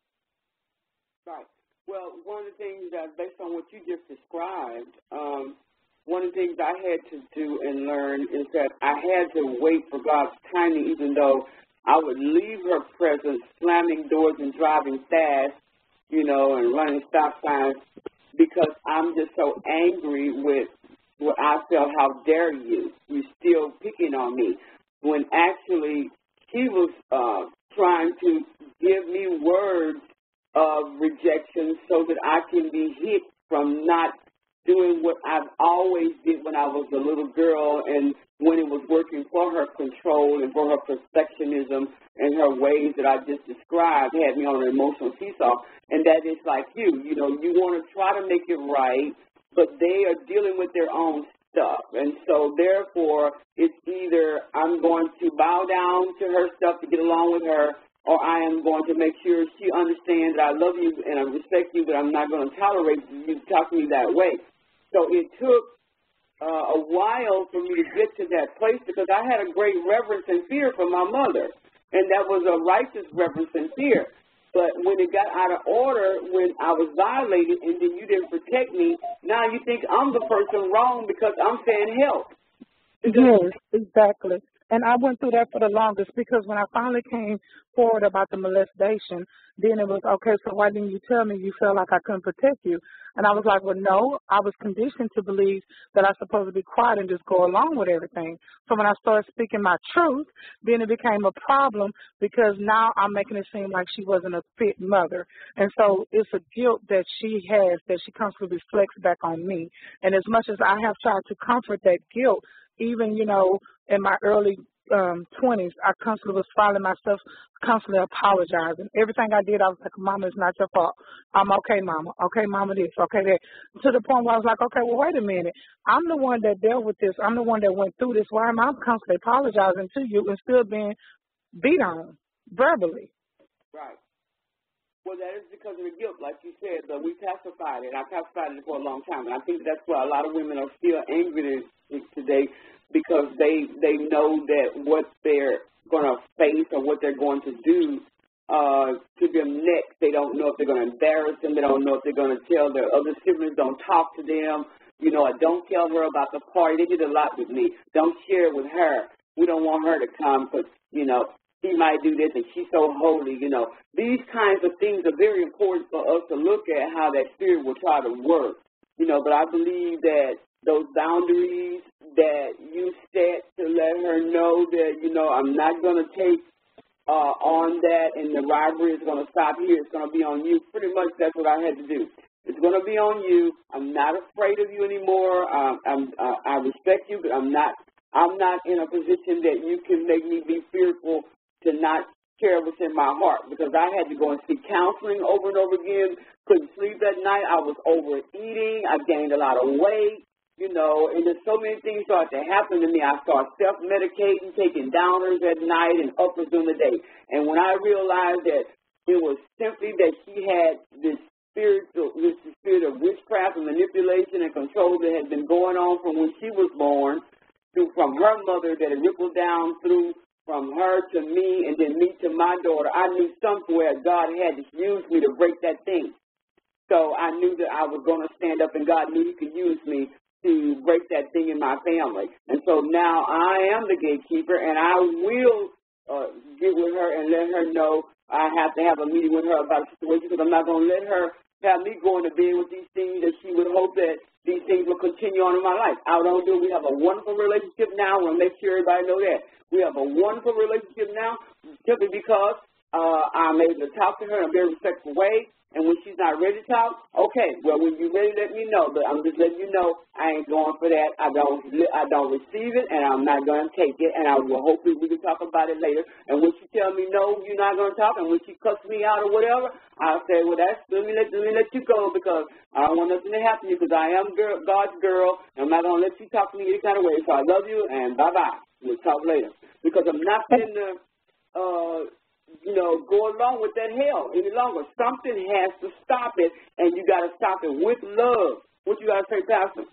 Right. Well, one of the things that, based on what you just described, um, one of the things I had to do and learn is that I had to wait for God's timing, even though I would leave her presence, slamming doors and driving fast, you know, and running stop signs, because I'm just so angry with what I felt, how dare you, you're still picking on me, when actually she was uh, trying to give me words of rejection so that I can be hit from not doing what I've always did when I was a little girl and when it was working for her control and for her perfectionism and her ways that I just described had me on an emotional seesaw. And that is like you, you know, you want to try to make it right, but they are dealing with their own stuff. And so, therefore, it's either I'm going to bow down to her stuff to get along with her, or I am going to make sure she understands that I love you and I respect you, but I'm not going to tolerate you to talk to me that way. So it took uh, a while for me to get to that place because I had a great reverence and fear for my mother, and that was a righteous reverence and fear. But when it got out of order, when I was violated and then you didn't protect me, now you think I'm the person wrong because I'm saying help. Yes, exactly. And I went through that for the longest because when I finally came forward about the molestation, then it was, okay, so why didn't you tell me you felt like I couldn't protect you? And I was like, well, no, I was conditioned to believe that I'm supposed to be quiet and just go along with everything. So when I started speaking my truth, then it became a problem because now I'm making it seem like she wasn't a fit mother. And so it's a guilt that she has that she constantly reflects back on me. And as much as I have tried to comfort that guilt, even, you know, in my early um, twenties, I constantly was filing myself, constantly apologizing. Everything I did, I was like, Mama, it's not your fault. I'm okay, Mama. Okay, Mama, this. Okay, that. To the point where I was like, okay, well, wait a minute. I'm the one that dealt with this. I'm the one that went through this. Why am I constantly apologizing to you and still being beat on verbally? Right. Well, that is because of the guilt, like you said, but we pacified it. I pacified it for a long time, and I think that's why a lot of women are still angry today because they they know that what they're going to face or what they're going to do uh, to them next, they don't know if they're going to embarrass them. They don't know if they're going to tell their other siblings, don't talk to them. You know, or don't tell her about the party. They did a lot with me. Don't share it with her. We don't want her to come because, you know, she might do this and she's so holy, you know. These kinds of things are very important for us to look at how that spirit will try to work, you know. But I believe that those boundaries that you set to let her know that, you know, I'm not going to take uh, on that and the rivalry is going to stop here. It's going to be on you. Pretty much that's what I had to do. It's going to be on you. I'm not afraid of you anymore. Um, I'm, uh, I respect you, but I'm not, I'm not in a position that you can make me be fearful to not share what's in my heart, because I had to go and seek counseling over and over again, couldn't sleep at night, I was overeating, I gained a lot of weight, you know, and there's so many things started to happen to me. I started self-medicating, taking downers at night and uppers during the day. And when I realized that it was simply that she had this spiritual, this spirit of witchcraft and manipulation and control that had been going on from when she was born, through from her mother, that had rippled down through from her to me and then me to my daughter, I knew somewhere God had to use me to break that thing. So I knew that I was going to stand up, and God knew He could use me to break that thing in my family. And so now I am the gatekeeper, and I will uh, get with her and let her know I have to have a meeting with her about a situation, because I'm not going to let her have me going to bed with these things that she would hope that these things will continue on in my life. I don't do. We have a wonderful relationship now. I want to make sure everybody know that. We have a wonderful relationship now simply because uh, I'm able to talk to her in a very respectful way. And when she's not ready to talk, okay, well, when you're ready, let me know. But I'm just letting you know I ain't going for that. I don't I don't receive it, and I'm not going to take it. And I will hopefully we can talk about it later. And when she tell me, no, you're not going to talk, and when she cuts me out or whatever, I'll say, well, that's let me let, let me let you go, because I don't want nothing to happen to you, because I am girl, God's girl, and I'm not going to let you talk to me any kind of way. So I love you, and bye-bye. We'll talk later. Because I'm not in the, uh, you know, go along with that hell any longer. Something has to stop it, and you got to stop it with love. What you got to say, Pastor?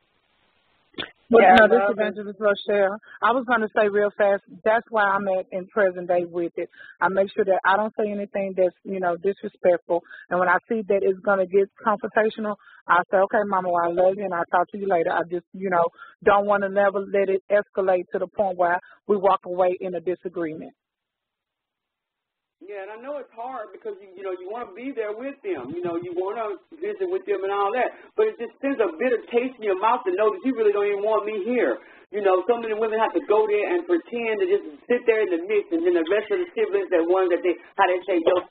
Well, yeah, no, this is Evangelist Rochelle. I was going to say real fast, that's why I'm at in present day with it. I make sure that I don't say anything that's, you know, disrespectful. And when I see that it's going to get confrontational, I say, okay, Mama, well, I love you, and I'll talk to you later. I just, you know, don't want to never let it escalate to the point where we walk away in a disagreement. Yeah, and I know it's hard because, you, you know, you want to be there with them. You know, you want to visit with them and all that. But it just sends a bitter taste in your mouth to know that you really don't even want me here. You know, so many women have to go there and pretend to just sit there in the midst, and then the rest of the siblings, that one that they, how they say, yo,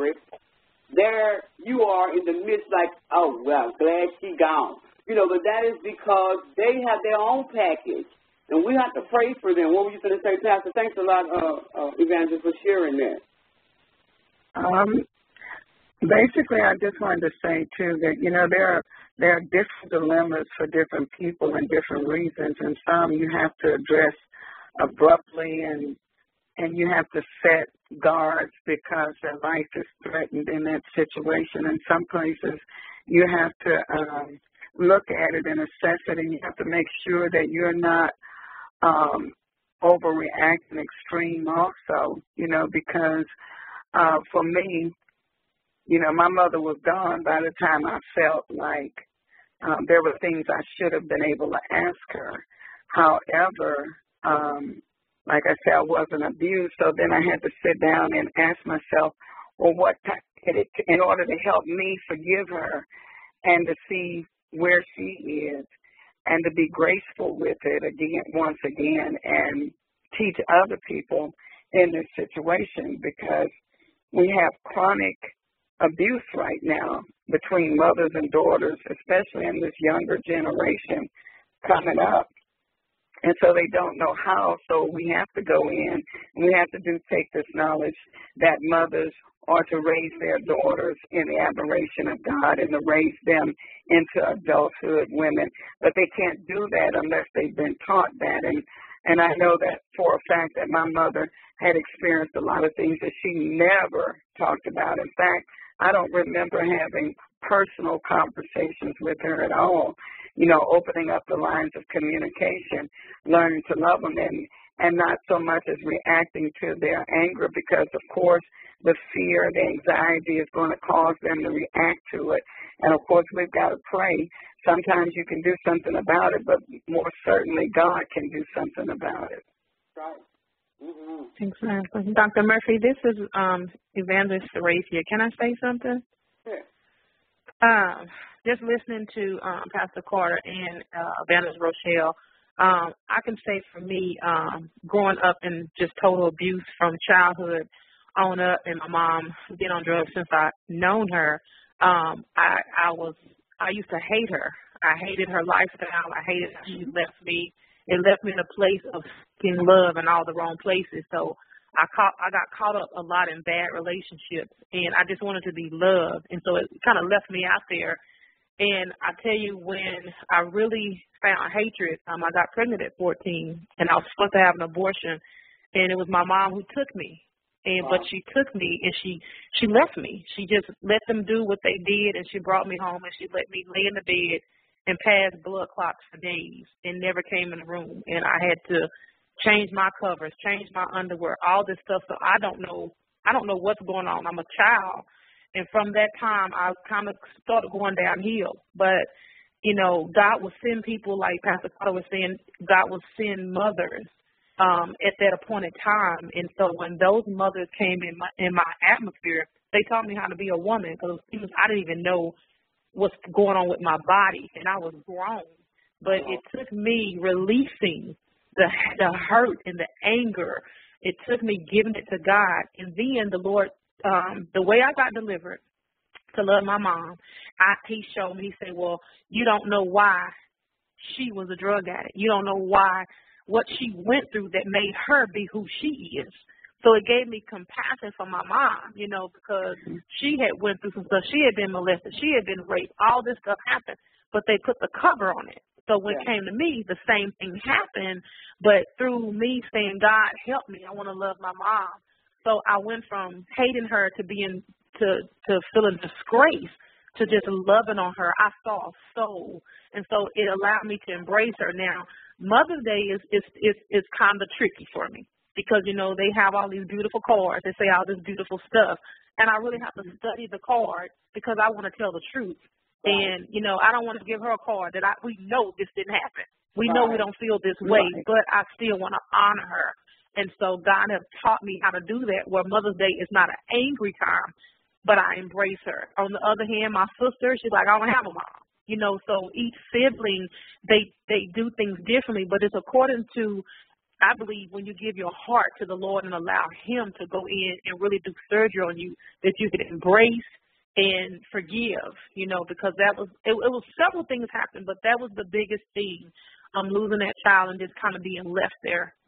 there you are in the midst like, oh, well, glad she gone. You know, but that is because they have their own package. And we have to pray for them. What were you going to say, Pastor? Thanks a lot, uh, uh, Evangelist, for sharing that. Um, Basically, I just wanted to say, too, that, you know, there are, there are different dilemmas for different people and different reasons, and some you have to address abruptly, and and you have to set guards because their life is threatened in that situation. In some places, you have to um, look at it and assess it, and you have to make sure that you're not um, overreacting extreme also, you know, because uh, for me, you know, my mother was gone by the time I felt like um, there were things I should have been able to ask her. However, um, like I said, I wasn't abused, so then I had to sit down and ask myself, well, what in order to help me forgive her and to see where she is and to be graceful with it again, once again, and teach other people in this situation, because we have chronic abuse right now between mothers and daughters, especially in this younger generation coming up. And so they don't know how, so we have to go in, and we have to do take this knowledge that mothers are to raise their daughters in the admiration of God and to raise them into adulthood women. But they can't do that unless they've been taught that. And, and I know that for a fact that my mother had experienced a lot of things that she never talked about. In fact, I don't remember having personal conversations with her at all, you know, opening up the lines of communication, learning to love them, and, and not so much as reacting to their anger, because, of course, the fear, the anxiety is going to cause them to react to it. And, of course, we've got to pray. Sometimes you can do something about it, but more certainly God can do something about it. Right. Mm-hmm. Exactly. Doctor Murphy, this is um, Evangelist Seraphia. Can I say something? Sure. Um, just listening to um, Pastor Carter and uh, Evangelist Rochelle, um, I can say for me, um, growing up in just total abuse from childhood on up, and my mom been on drugs since I known her, um, I, I was I used to hate her. I hated her lifestyle. I hated how she left me. It left me in a place of seeking love in all the wrong places. So I caught, I got caught up a lot in bad relationships, and I just wanted to be loved. And so it kind of left me out there. And I tell you, when I really found hatred, um, I got pregnant at fourteen, and I was supposed to have an abortion, and it was my mom who took me. And Wow. but she took me, and she she left me. She just let them do what they did, and she brought me home, and she let me lay in the bed and pass blood clots for days and never came in the room. And I had to change my covers, change my underwear, all this stuff. So I don't know, I don't know what's going on. I'm a child. And from that time, I kind of started going downhill. But, you know, God will send people, like Pastor Carter was saying, God will send mothers um, at that appointed time. And so when those mothers came in my, in my atmosphere, they taught me how to be a woman, because I didn't even know what's going on with my body, and I was grown. But it took me releasing the the hurt and the anger. It took me giving it to God. And then the Lord, um, the way I got delivered to love my mom, I, he showed me, he said, well, you don't know why she was a drug addict. You don't know why, what she went through that made her be who she is. So it gave me compassion for my mom, you know, because she had went through some stuff. She had been molested. She had been raped. All this stuff happened, but they put the cover on it. So when Yeah. it came to me, the same thing happened, but through me saying, God, help me, I want to love my mom. So I went from hating her to being, to, to feeling disgrace, to just loving on her. I saw a soul, and so it allowed me to embrace her. Now, Mother's Day is, is, is, is kind of tricky for me, because, you know, they have all these beautiful cards. They say all this beautiful stuff. And I really have to study the card, because I want to tell the truth. Right. And, you know, I don't want to give her a card that I we know this didn't happen. We right. know we don't feel this way, right. but I still want to honor her. And so God has taught me how to do that, where Mother's Day is not an angry time, but I embrace her. On the other hand, my sister, she's like, I don't have a mom. You know, so each sibling, they, they do things differently, but it's according to, I believe, when you give your heart to the Lord and allow him to go in and really do surgery on you, that you can embrace and forgive, you know, because that was, it, it was several things happened, but that was the biggest thing, um, losing that child and just kind of being left there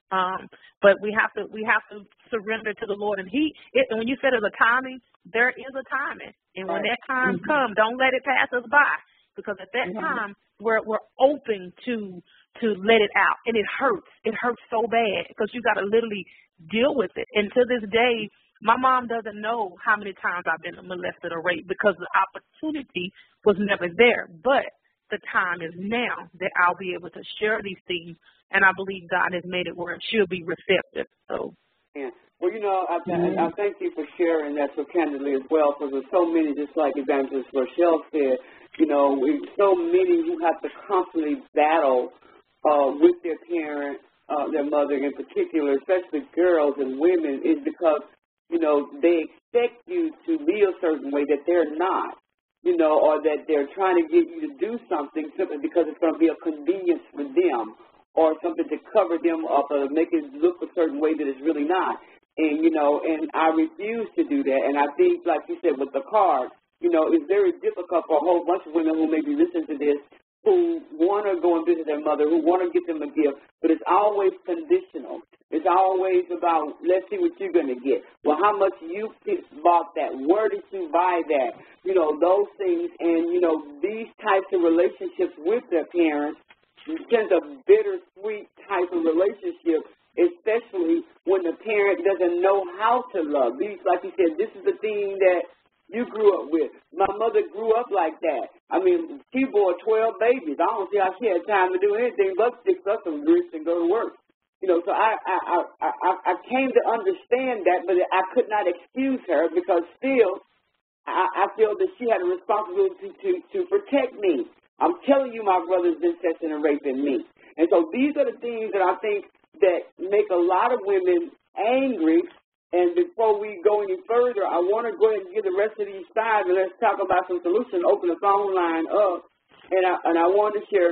Um, but we have to we have to surrender to the Lord. And He, it, and when you said there's a timing, there is a timing. And when Right. that time Mm-hmm. comes, don't let it pass us by, because at that Mm-hmm. time we're we're open to to let it out, and it hurts. It hurts so bad because you got to literally deal with it. And to this day, my mom doesn't know how many times I've been molested or raped because the opportunity was never there. But the time is now that I'll be able to share these things, and I believe God has made it where it should be receptive. So, yeah. Well, you know, I, I, I thank you for sharing that so candidly as well, because there's so many, just like Evangelist Rochelle said, you know, we, so many who have to constantly battle uh, with their parent, uh, their mother in particular, especially girls and women, is because, you know, they expect you to be a certain way that they're not, you know, or that they're trying to get you to do something simply because it's going to be a convenience for them or something to cover them up or make it look a certain way that it's really not. And, you know, and I refuse to do that. And I think, like you said, with the card, you know, it's very difficult for a whole bunch of women who may be listening to this who want to go and visit their mother, who want to get them a gift, but it's always conditional. It's always about, let's see what you're going to get. Well, how much you bought that? Where did you buy that? You know, those things. And, you know, these types of relationships with their parents tend a bittersweet type of relationship, especially when the parent doesn't know how to love. These, like you said, this is the thing that you grew up with. My mother grew up like that. I mean, she bore twelve babies. I don't see how she had time to do anything but stick up some grits and go to work. You know, so I, I, I, I, I came to understand that, but I could not excuse her because still I, I feel that she had a responsibility to, to protect me. I'm telling you, my brother's been incesting and raping me. And so these are the things that I think that make a lot of women angry. And before we go any further, I want to go ahead and give the rest of these five, and let's talk about some solutions, open the phone line up. And I, and I want to share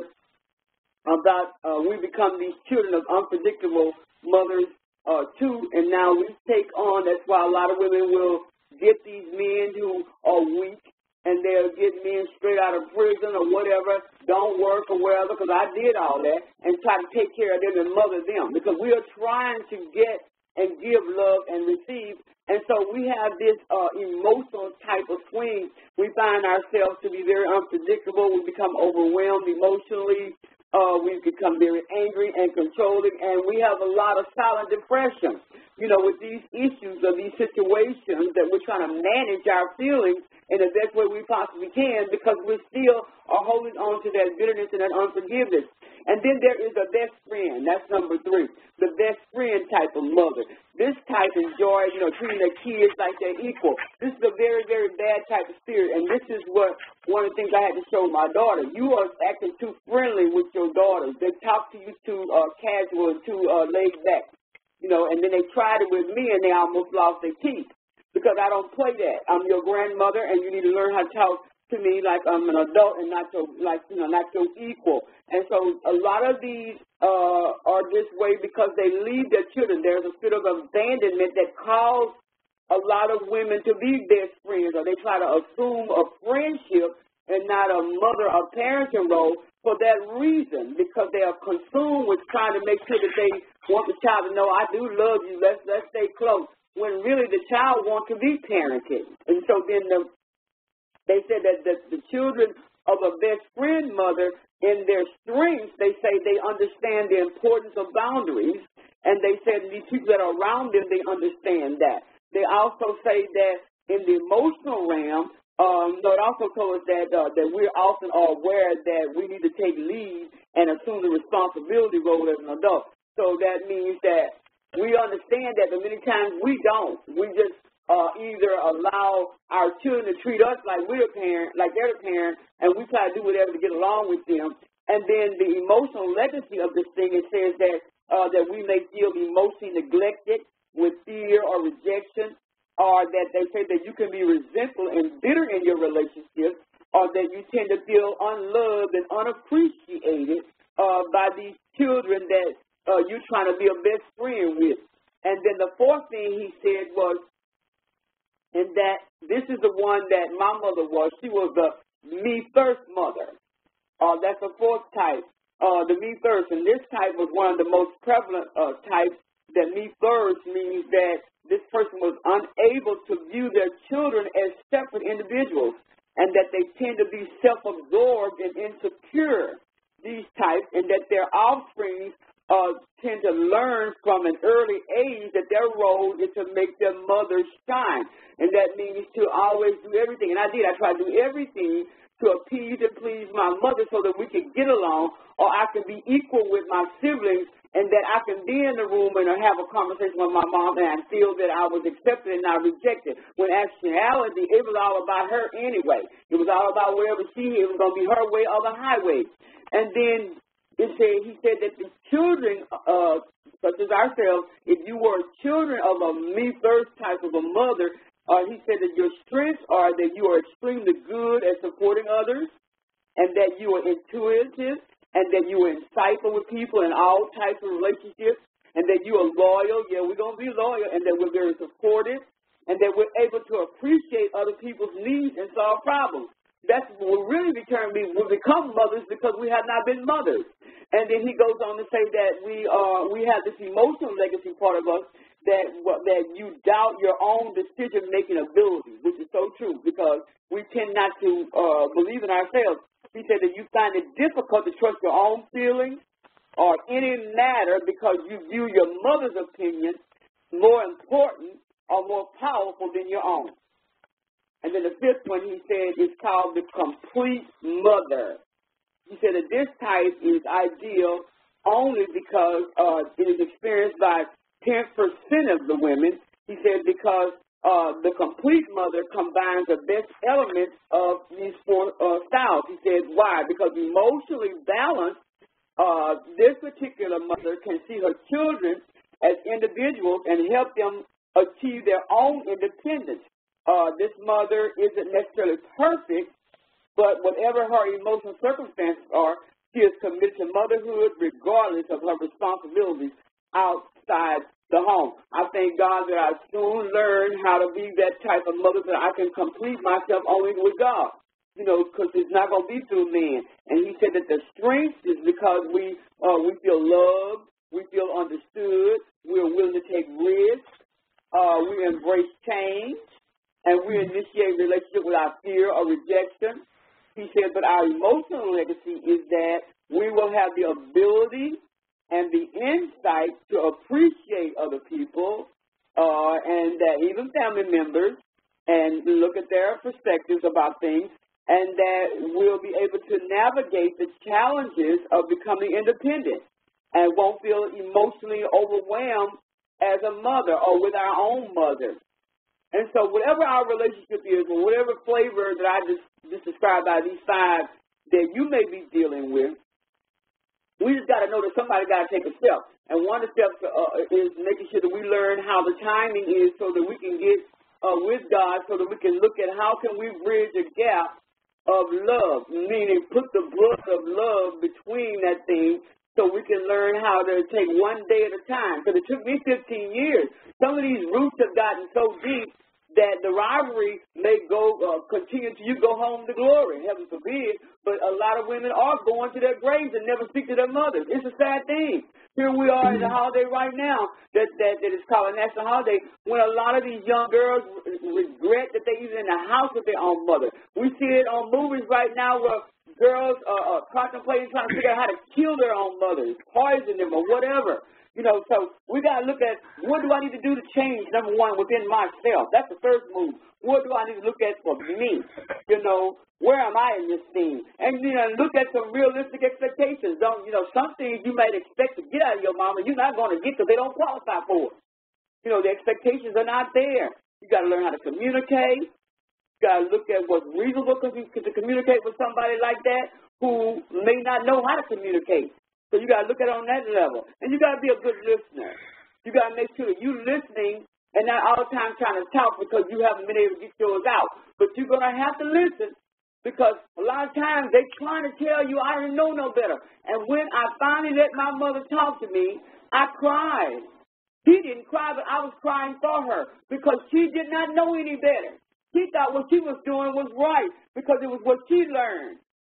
about uh, we become these children of unpredictable mothers, uh, too, and now we take on, that's why a lot of women will get these men who are weak, and they'll get men straight out of prison or whatever, don't work or whatever, because I did all that, and try to take care of them and mother them, because we are trying to get and give love and receive. And so we have this uh, emotional type of swing. We find ourselves to be very unpredictable. We become overwhelmed emotionally. Uh, we become very angry and controlling, and we have a lot of silent depression. You know, with these issues or these situations that we're trying to manage our feelings in the best way we possibly can, because we still are holding on to that bitterness and that unforgiveness. And then there is a best friend. That's number three, the best friend type of mother. This type enjoys, you know, treating their kids like they're equal. This is a very, very bad type of spirit, and this is what one of the things I had to show my daughter. You are acting too friendly with your daughters. They talk to you too uh, casual and too uh, laid back, you know, and then they tried it with me, and they almost lost their teeth because I don't play that. I'm your grandmother, and you need to learn how to talk to me like I'm an adult and not so, like, you know, not so equal. And so a lot of these uh, are this way because they leave their children. There's a spirit of abandonment that causes a lot of women to be best friends, or they try to assume a friendship and not a mother or parenting role for that reason, because they are consumed with trying to make sure that they want the child to know, I do love you, let's, let's stay close, when really the child wants to be parented. And so then the They said that the, the children of a best friend mother, in their strengths, they say they understand the importance of boundaries, and they said these people that are around them, they understand that. They also say that in the emotional realm, um, no, it also told us that uh, that we're often aware that we need to take lead and assume the responsibility role as an adult. So that means that we understand that, but many times we don't. We just Uh, either allow our children to treat us like we're a parent, like they're the parent, and we try to do whatever to get along with them. And then the emotional legacy of this thing, it says that uh, that we may feel emotionally neglected with fear or rejection, or that they say that you can be resentful and bitter in your relationship, or that you tend to feel unloved and unappreciated uh, by these children that uh, you're trying to be a best friend with. And then the fourth thing he said was, and that this is the one that my mother was. She was the me first mother. Uh, that's the fourth type. uh, the me first, and this type was one of the most prevalent uh, types. That me first means that this person was unable to view their children as separate individuals, and that they tend to be self-absorbed and insecure, these types, and that their offspring uh, tend to learn from an early age that their role is to make their mother shine, and that means to always do everything. And I did. I tried to do everything to appease and please my mother so that we could get along, or I could be equal with my siblings, and that I can be in the room and have a conversation with my mom and I feel that I was accepted and not rejected. When actuality, it was all about her anyway. It was all about wherever she is, it was going to be her way or the highway. And then it said, he said that the children, uh, such as ourselves, if you were children of a me first type of a mother, uh, he said that your strengths are that you are extremely good at supporting others, and that you are intuitive, and that you are insightful with people in all types of relationships, and that you are loyal. Yeah, we're going to be loyal, and that we're very supportive, and that we're able to appreciate other people's needs and solve problems. That's what we really determine we become mothers because we have not been mothers. And then he goes on to say that we are we have this emotional legacy part of us that that you doubt your own decision-making ability, which is so true because we tend not to uh, believe in ourselves. He said that you find it difficult to trust your own feelings or any matter because you view your mother's opinion more important or more powerful than your own. And then the fifth one, he said, is called the complete mother. He said that this type is ideal only because uh, it is experienced by ten percent of the women. He said because Uh, the complete mother combines the best elements of these four uh, styles. He said, why? Because emotionally balanced, uh, this particular mother can see her children as individuals and help them achieve their own independence. Uh, this mother isn't necessarily perfect, but whatever her emotional circumstances are, she is committed to motherhood regardless of her responsibilities outside the home. I thank God that I soon learned how to be that type of mother that I can complete myself only with God, you know, because it's not going to be through men. And he said that the strength is because we uh, we feel loved, we feel understood, we're willing to take risks, uh, we embrace change, and we initiate relationship without fear or rejection. He said, but our emotional legacy is that we will have the ability and the insight to appreciate other people uh, and uh, even family members and look at their perspectives about things, and that we'll be able to navigate the challenges of becoming independent and won't feel emotionally overwhelmed as a mother or with our own mother. And so whatever our relationship is or whatever flavor that I just, just described by these five that you may be dealing with, we just got to know that somebody got to take a step. And one of the steps uh, is making sure that we learn how the timing is so that we can get uh, with God so that we can look at how can we bridge a gap of love, meaning put the blood of love between that thing so we can learn how to take one day at a time. Because it took me fifteen years. Some of these roots have gotten so deep that the rivalry may go uh, continue till you go home to glory, heaven forbid, but a lot of women are going to their graves and never speak to their mothers. It's a sad thing. Here we are in the holiday right now that, that, that is called a national holiday when a lot of these young girls regret that they're even in the house with their own mother. We see it on movies right now where girls are, are contemplating trying to figure out how to kill their own mothers, poison them or whatever. You know, so we got to look at what do I need to do to change, number one, within myself. That's the first move. What do I need to look at for me? You know, where am I in this thing? And, you know, look at some realistic expectations. Don't, you know, some things you might expect to get out of your mama, you're not going to get because they don't qualify for it. You know, the expectations are not there. You got to learn how to communicate. You got to look at what's reasonable to communicate with somebody like that who may not know how to communicate. So you got to look at it on that level. And you got to be a good listener. You got to make sure that you're listening and not all the time trying to talk because you haven't been able to get yours out. But you're going to have to listen because a lot of times they're trying to tell you I didn't know no better. And when I finally let my mother talk to me, I cried. She didn't cry, but I was crying for her because she did not know any better. She thought what she was doing was right because it was what she learned.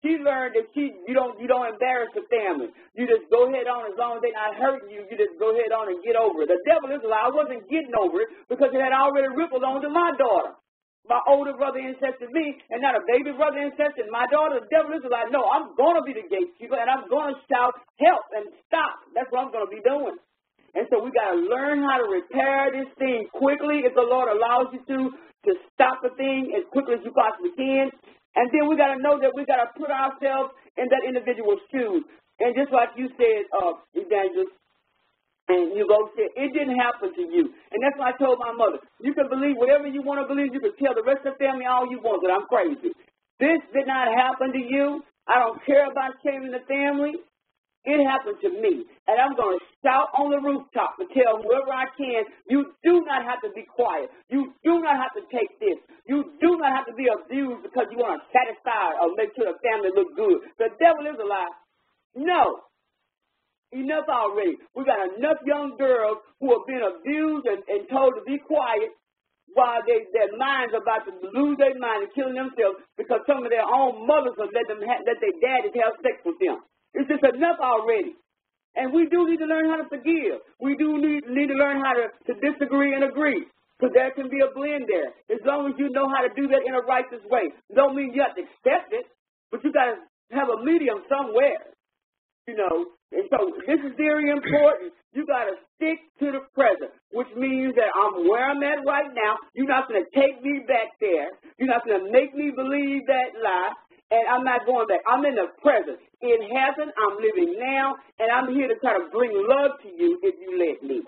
She learned that she you don't you don't embarrass the family. You just go ahead on as long as they're not hurting you. You just go ahead on and get over it. The devil is a lie. I wasn't getting over it because it had already rippled on to my daughter. My older brother incested me, and not a baby brother incested my daughter. The devil is a lie. No, I'm going to be the gatekeeper, and I'm going to shout help and stop. That's what I'm going to be doing. And so we got to learn how to repair this thing quickly if the Lord allows you to, to stop the thing as quickly as you possibly can. And then we got to know that we got to put ourselves in that individual's shoes. And just like you said, uh, Evangelist, and you both said, it didn't happen to you. And that's why I told my mother, you can believe whatever you want to believe. You can tell the rest of the family all you want, that I'm crazy. This did not happen to you. I don't care about shaming the family. It happened to me. And I'm going to shout on the rooftop to tell whoever I can, you do not have to be quiet. You do not have to take this. You do not have to be abused because you want to satisfy or make sure the family look good. The devil is a lie. No. Enough already. We got enough young girls who have been abused and, and told to be quiet while they, their minds are about to lose their mind and killing themselves because some of their own mothers have let them ha- let their daddies have sex with them. It's just enough already. And we do need to learn how to forgive. We do need, need to learn how to, to disagree and agree because there can be a blend there. As long as you know how to do that in a righteous way. Don't mean you have to accept it, but you got to have a medium somewhere. You know, and so this is very important. You got to stick to the present, which means that I'm where I'm at right now. You're not going to take me back there. You're not going to make me believe that lie, and I'm not going back. I'm in the present. It happened. I'm living now, and I'm here to try to bring love to you if you let me.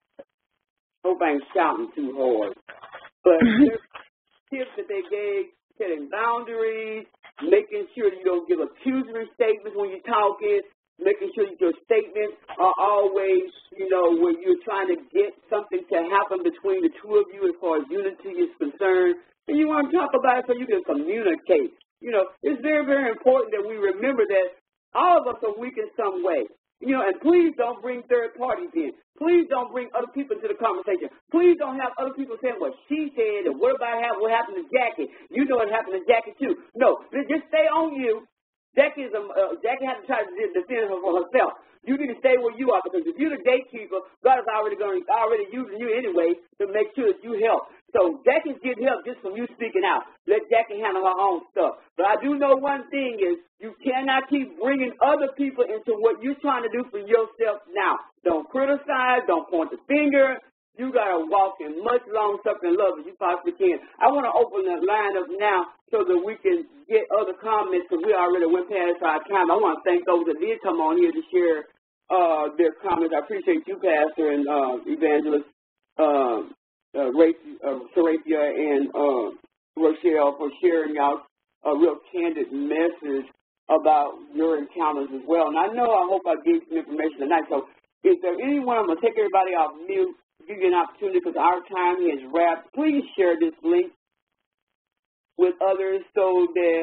Hope I ain't shouting too hard. But there's tips that they gave, setting boundaries, making sure you don't give accusory statements when you're talking, making sure that your statements are always, you know, when you're trying to get something to happen between the two of you as far as unity is concerned. And you want to talk about it so you can communicate. You know, it's very, very important that we remember that all of us are weak in some way. You know, and please don't bring third parties in. Please don't bring other people into the conversation. Please don't have other people saying what she said or what about what happened to Jackie. You know what happened to Jackie too. No, just stay on you. Jackie, is a, uh, Jackie has to try to defend her for herself. You need to stay where you are because if you're the gatekeeper, God is already going, already using you anyway to make sure that you help. So Jackie's getting help just from you speaking out. Let Jackie handle her own stuff. But I do know one thing is you cannot keep bringing other people into what you're trying to do for yourself now. Don't criticize. Don't point the finger. You got to walk in much long-suffering love as you possibly can. I want to open the line up now so that we can get other comments because we already went past our time. I want to thank those that did come on here to share uh, their comments. I appreciate you, Pastor and uh, Evangelist uh, uh, uh, Seraphia and uh, Rochelle, for sharing y'all a real candid message about your encounters as well. And I know I hope I gave some information tonight. So is there anyone, I'm going to take everybody off mute, give you an opportunity because our time has wrapped. Please share this link with others so that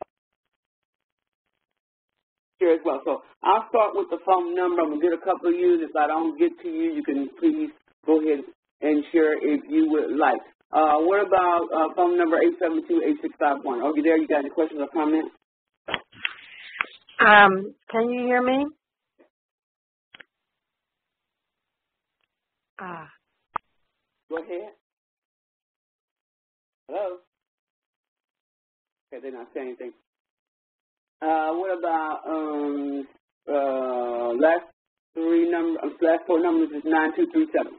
share as well. So I'll start with the phone number. I'm going to get a couple of you. If I don't get to you, you can please go ahead and share if you would like. Uh, what about uh, phone number eight seven two, eight six five one? Are you there? You got any questions or comments? Um, can you hear me? Ah. Go ahead. Hello? Okay, they're not saying anything. Uh, what about um uh last three numbers? Last four numbers is nine two three seven.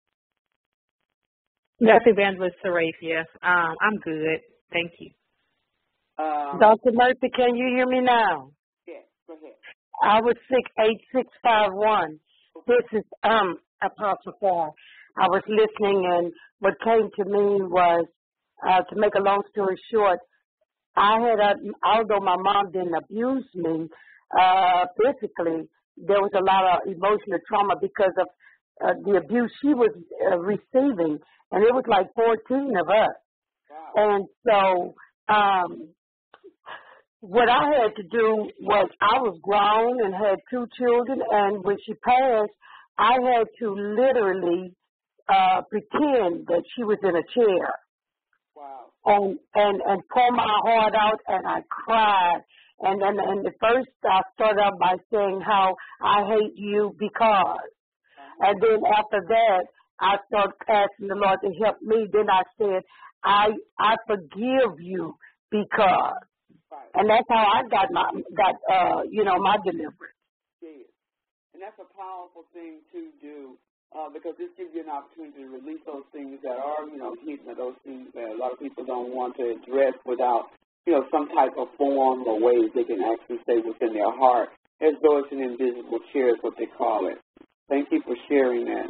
That's Evangelist Seraphia. Um, I'm good. Thank you. Um, Doctor Murphy, can you hear me now? Yeah, go ahead. I was six eight six five one. This is um Apostle Paul. I was listening, and what came to me was, uh, to make a long story short, I had, a, although my mom didn't abuse me uh, physically, there was a lot of emotional trauma because of uh, the abuse she was uh, receiving, and it was like fourteen of us. Wow. And so um, what I had to do was I was grown and had two children, and when she passed, I had to literally uh, pretend that she was in a chair. Wow. And, and, and pour my heart out, and I cried. And then and the first I started out by saying how I hate you because. And then after that, I started asking the Lord to help me. Then I said, I I forgive you because. Right. And that's how I got my got uh you know my deliverance. Yes. And that's a powerful thing to do. Uh, because this gives you an opportunity to release those things that are, you know, hidden, or those things that a lot of people don't want to address without, you know, some type of form or ways they can actually stay within their heart, as though it's an invisible chair is what they call it. Thank you for sharing that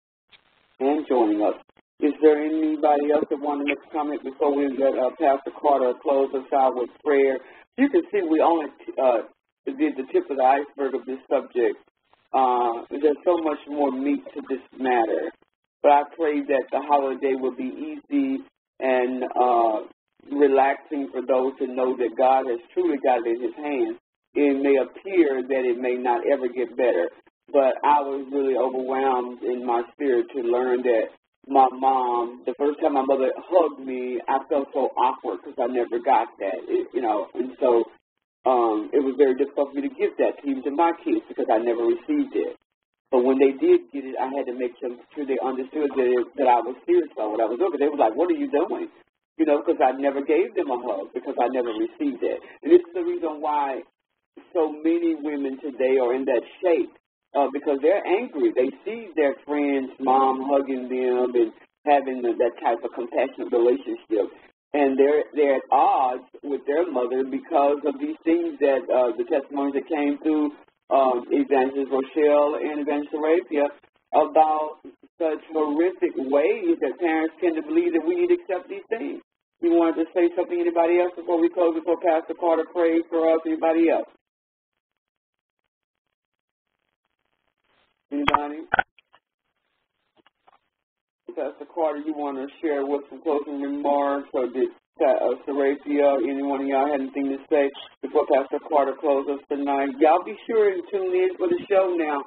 and joining us. Is there anybody else that wanted to make a comment before we let uh, Pastor Carter close us out with prayer? You can see we only uh, did the tip of the iceberg of this subject. Uh, there's so much more meat to this matter. But I pray that the holiday will be easy and uh, relaxing for those who know that God has truly got it in his hands. It may appear that it may not ever get better, but I was really overwhelmed in my spirit to learn that my mom, the first time my mother hugged me, I felt so awkward because I never got that, it, you know, and so Um, it was very difficult for me to give that to even to my kids because I never received it. But when they did get it, I had to make sure they understood that, it, that I was serious about what I was doing. They were like, what are you doing? You know, because I never gave them a hug because I never received it. And this is the reason why so many women today are in that shape uh, because they're angry. They see their friend's mom hugging them and having the, that type of compassionate relationship. And they're, they're at odds with their mother because of these things that uh, the testimonies that came through um, Evangelist Rochelle and Evangelist Arabia about such horrific ways that parents tend to believe that we need to accept these things. You wanted to say something, anybody else, before we close, before Pastor Carter prays for us, anybody else? Anybody? Pastor Carter, you want to share with some closing remarks, or did uh, Serafia, anyone of y'all have anything to say before Pastor Carter closes us tonight? Y'all be sure and tune in for the show now.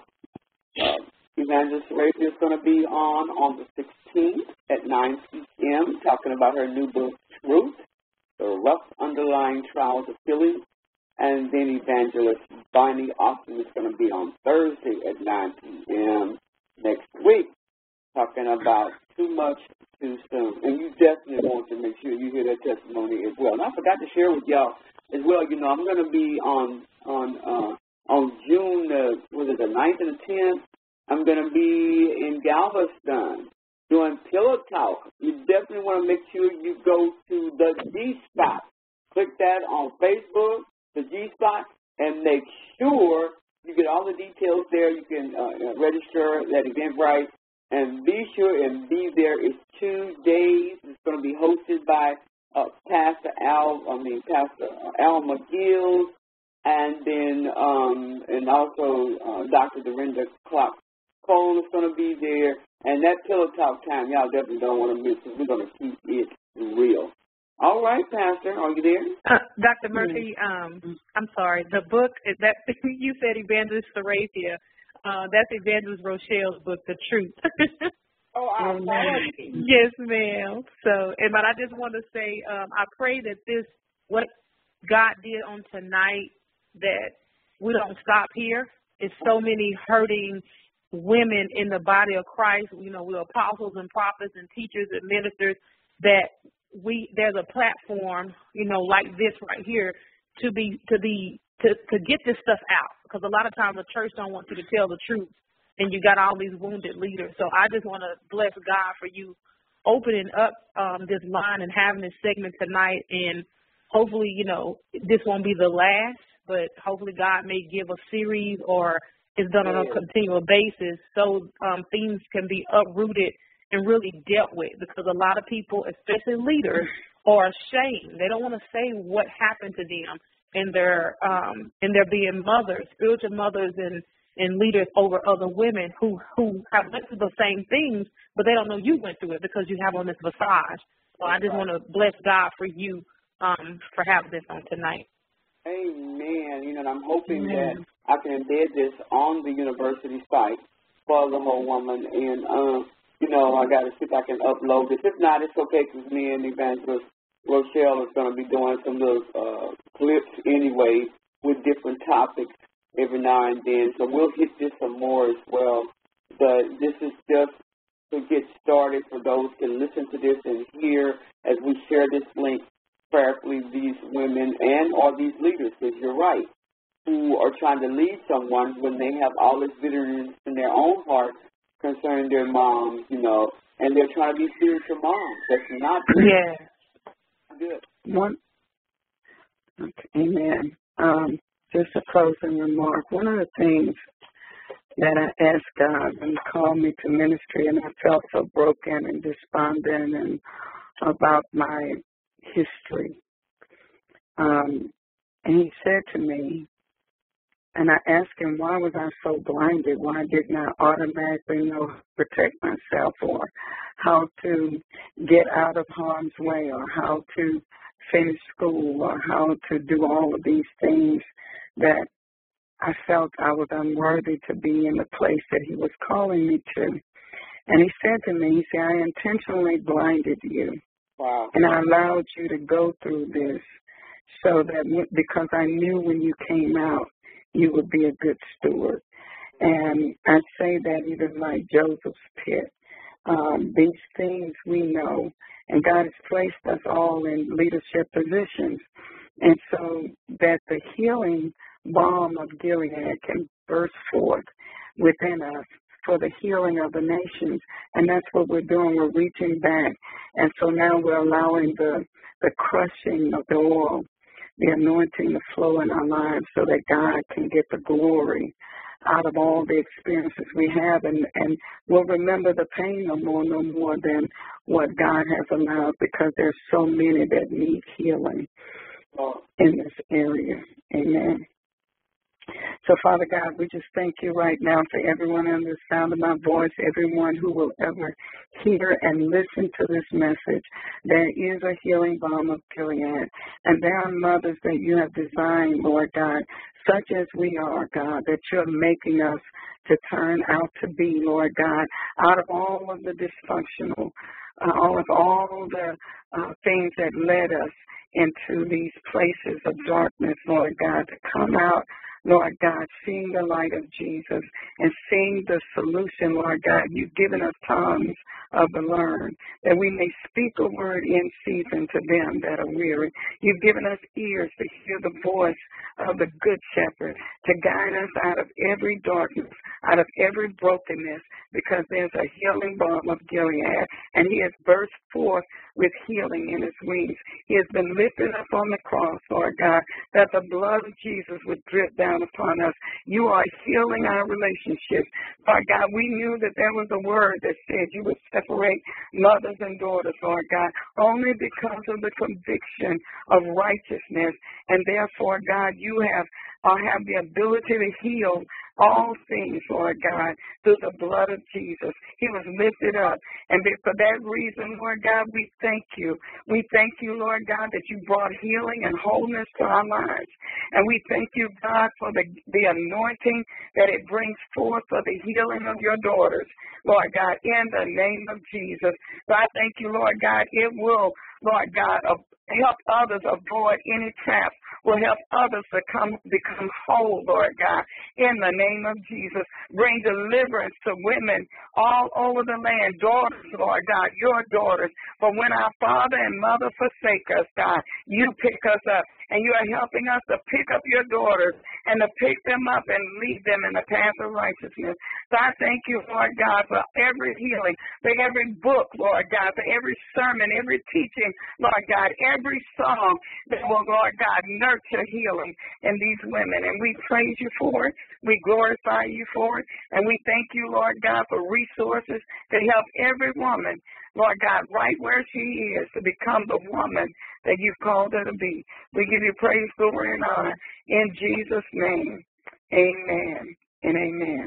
Uh, Evangelist Serafia is going to be on on the sixteenth at nine p.m. talking about her new book, Truth, The Rough Underlying Trials of Healing. And then Evangelist Bonnie Austin is going to be on Thursday at nine p.m. next week, talking about too much too soon. And you definitely want to make sure you hear that testimony as well. And I forgot to share with y'all as well, you know, I'm going to be on on uh, on June, uh, was it the ninth and the tenth? I'm going to be in Galveston doing Pillow Talk. You definitely want to make sure you go to the G-Spot. Click that on Facebook, the G-Spot, and make sure you get all the details there. You can uh, register that Eventbrite. And be sure and be there. It's two days. It's going to be hosted by uh, Pastor Al, I mean Pastor Al McGill, and then um, and also uh, Doctor Dorinda Clark Cole is going to be there. And that Pillow Talk time, y'all definitely don't want to miss it. We're going to keep it real. All right, Pastor, are you there? Uh, Doctor Murphy, um, I'm sorry. The book that you said, Evangelist Serafia. Uh, that's Evangelist Rochelle's book, The Truth. Oh, I apologize. Yes, ma'am. So, and but I just want to say, um, I pray that this, what God did on tonight, that we don't stop here. It's so many hurting women in the body of Christ. You know, we're apostles and prophets and teachers and ministers. That we there's a platform, you know, like this right here, to be to be to to get this stuff out. Because a lot of times the church don't want you to tell the truth, and you got all these wounded leaders. So I just want to bless God for you opening up um, this line and having this segment tonight. And hopefully, you know, this won't be the last, but hopefully God may give a series or it's done on a continual basis so um, things can be uprooted and really dealt with. Because a lot of people, especially leaders, are ashamed. They don't want to say what happened to them. And they're um, and they're being mothers, spiritual mothers, and, and leaders over other women who who have went through the same things, but they don't know you went through it because you have on this visage. So I just want to bless God for you um, for having this on tonight. Amen. You know, and I'm hoping Amen. that I can embed this on the university site for the whole woman. And um, you know, I got to see if I can upload this. If not, it's okay because me and Evangelist Rochelle is going to be doing some little uh, clips anyway with different topics every now and then. So we'll hit this some more as well. But this is just to get started for those who can listen to this and hear as we share this link prayerfully these women and or these leaders, because you're right, who are trying to lead someone when they have all this bitterness in their own heart concerning their moms, you know, and they're trying to be spiritual moms. That's not good. Yeah. Good. One. Okay, amen. Um, just a closing remark. One of the things that I asked God when He called me to ministry, and I felt so broken and despondent and about my history. Um, and He said to me, and I asked Him, why was I so blinded? Why didn't I automatically know how to protect myself, or how to get out of harm's way, or how to finish school, or how to do all of these things that I felt I was unworthy to be in the place that He was calling me to. And He said to me, He said, I intentionally blinded you. Wow. And I allowed you to go through this so that because I knew when you came out, you would be a good steward. And I say that even like Joseph's pit. Um, these things we know, and God has placed us all in leadership positions. And so that the healing balm of Gilead can burst forth within us for the healing of the nations. And that's what we're doing. We're reaching back. And so now we're allowing the, the crushing of the oil, the anointing to flow in our lives so that God can get the glory out of all the experiences we have. And, and we'll remember the pain no more, no more than what God has allowed, because there's so many that need healing in this area. Amen. So, Father God, we just thank you right now for everyone under the sound of my voice, everyone who will ever hear and listen to this message. There is a healing balm of Gilead, and there are mothers that you have designed, Lord God, such as we are, God, that you're making us to turn out to be, Lord God, out of all of the dysfunctional, uh, all of all the uh, things that led us into these places of darkness, Lord God, to come out, Lord God, seeing the light of Jesus and seeing the solution, Lord God. You've given us tongues of the learned, that we may speak a word in season to them that are weary. You've given us ears to hear the voice of the good shepherd, to guide us out of every darkness, out of every brokenness, because there's a healing balm of Gilead, and He has burst forth with healing in His wings. He has been lifted up on the cross, Lord God, that the blood of Jesus would drip down upon us. You are healing our relationships. Lord God, we knew that there was a word that said you would separate mothers and daughters, Lord God, only because of the conviction of righteousness. And therefore, God, you have uh, have the ability to heal all things, Lord God, through the blood of Jesus. He was lifted up. And for that reason, Lord God, we thank you. We thank you, Lord God, that you brought healing and wholeness to our lives. And we thank you, God, for the, the anointing that it brings forth for the healing of your daughters, Lord God, in the name of Jesus. So I thank you, Lord God, it will, Lord God, help others avoid any traps, will help others to come become whole, Lord God, in the name of Jesus. Bring deliverance to women all over the land, daughters, Lord God, your daughters. For when our father and mother forsake us, God, you pick us up, and you are helping us to pick up your daughters and to pick them up and lead them in the path of righteousness. So I thank you, Lord God, for every healing, for every book, Lord God, for every sermon, every teaching, Lord God, every song that will, Lord God, nurture healing in these women. And we praise you for it. We glorify you for it. And we thank you, Lord God, for resources to help every woman, Lord God, right where she is, to become the woman that you've called her to be. We give you praise, glory, and honor in Jesus' name. Amen and amen.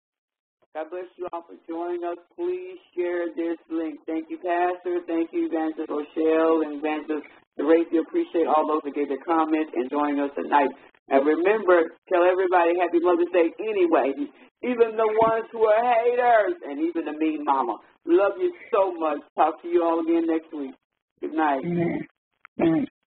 God bless you all for joining us. Please share this link. Thank you, Pastor. Thank you, Evangelist Rochelle and Evangelist DeRacy. Appreciate all those that gave their comments and joining us tonight. And remember, tell everybody Happy Mother's Day anyway, even the ones who are haters and even the mean mama. Love you so much. Talk to you all again next week. Good night. Amen. Right.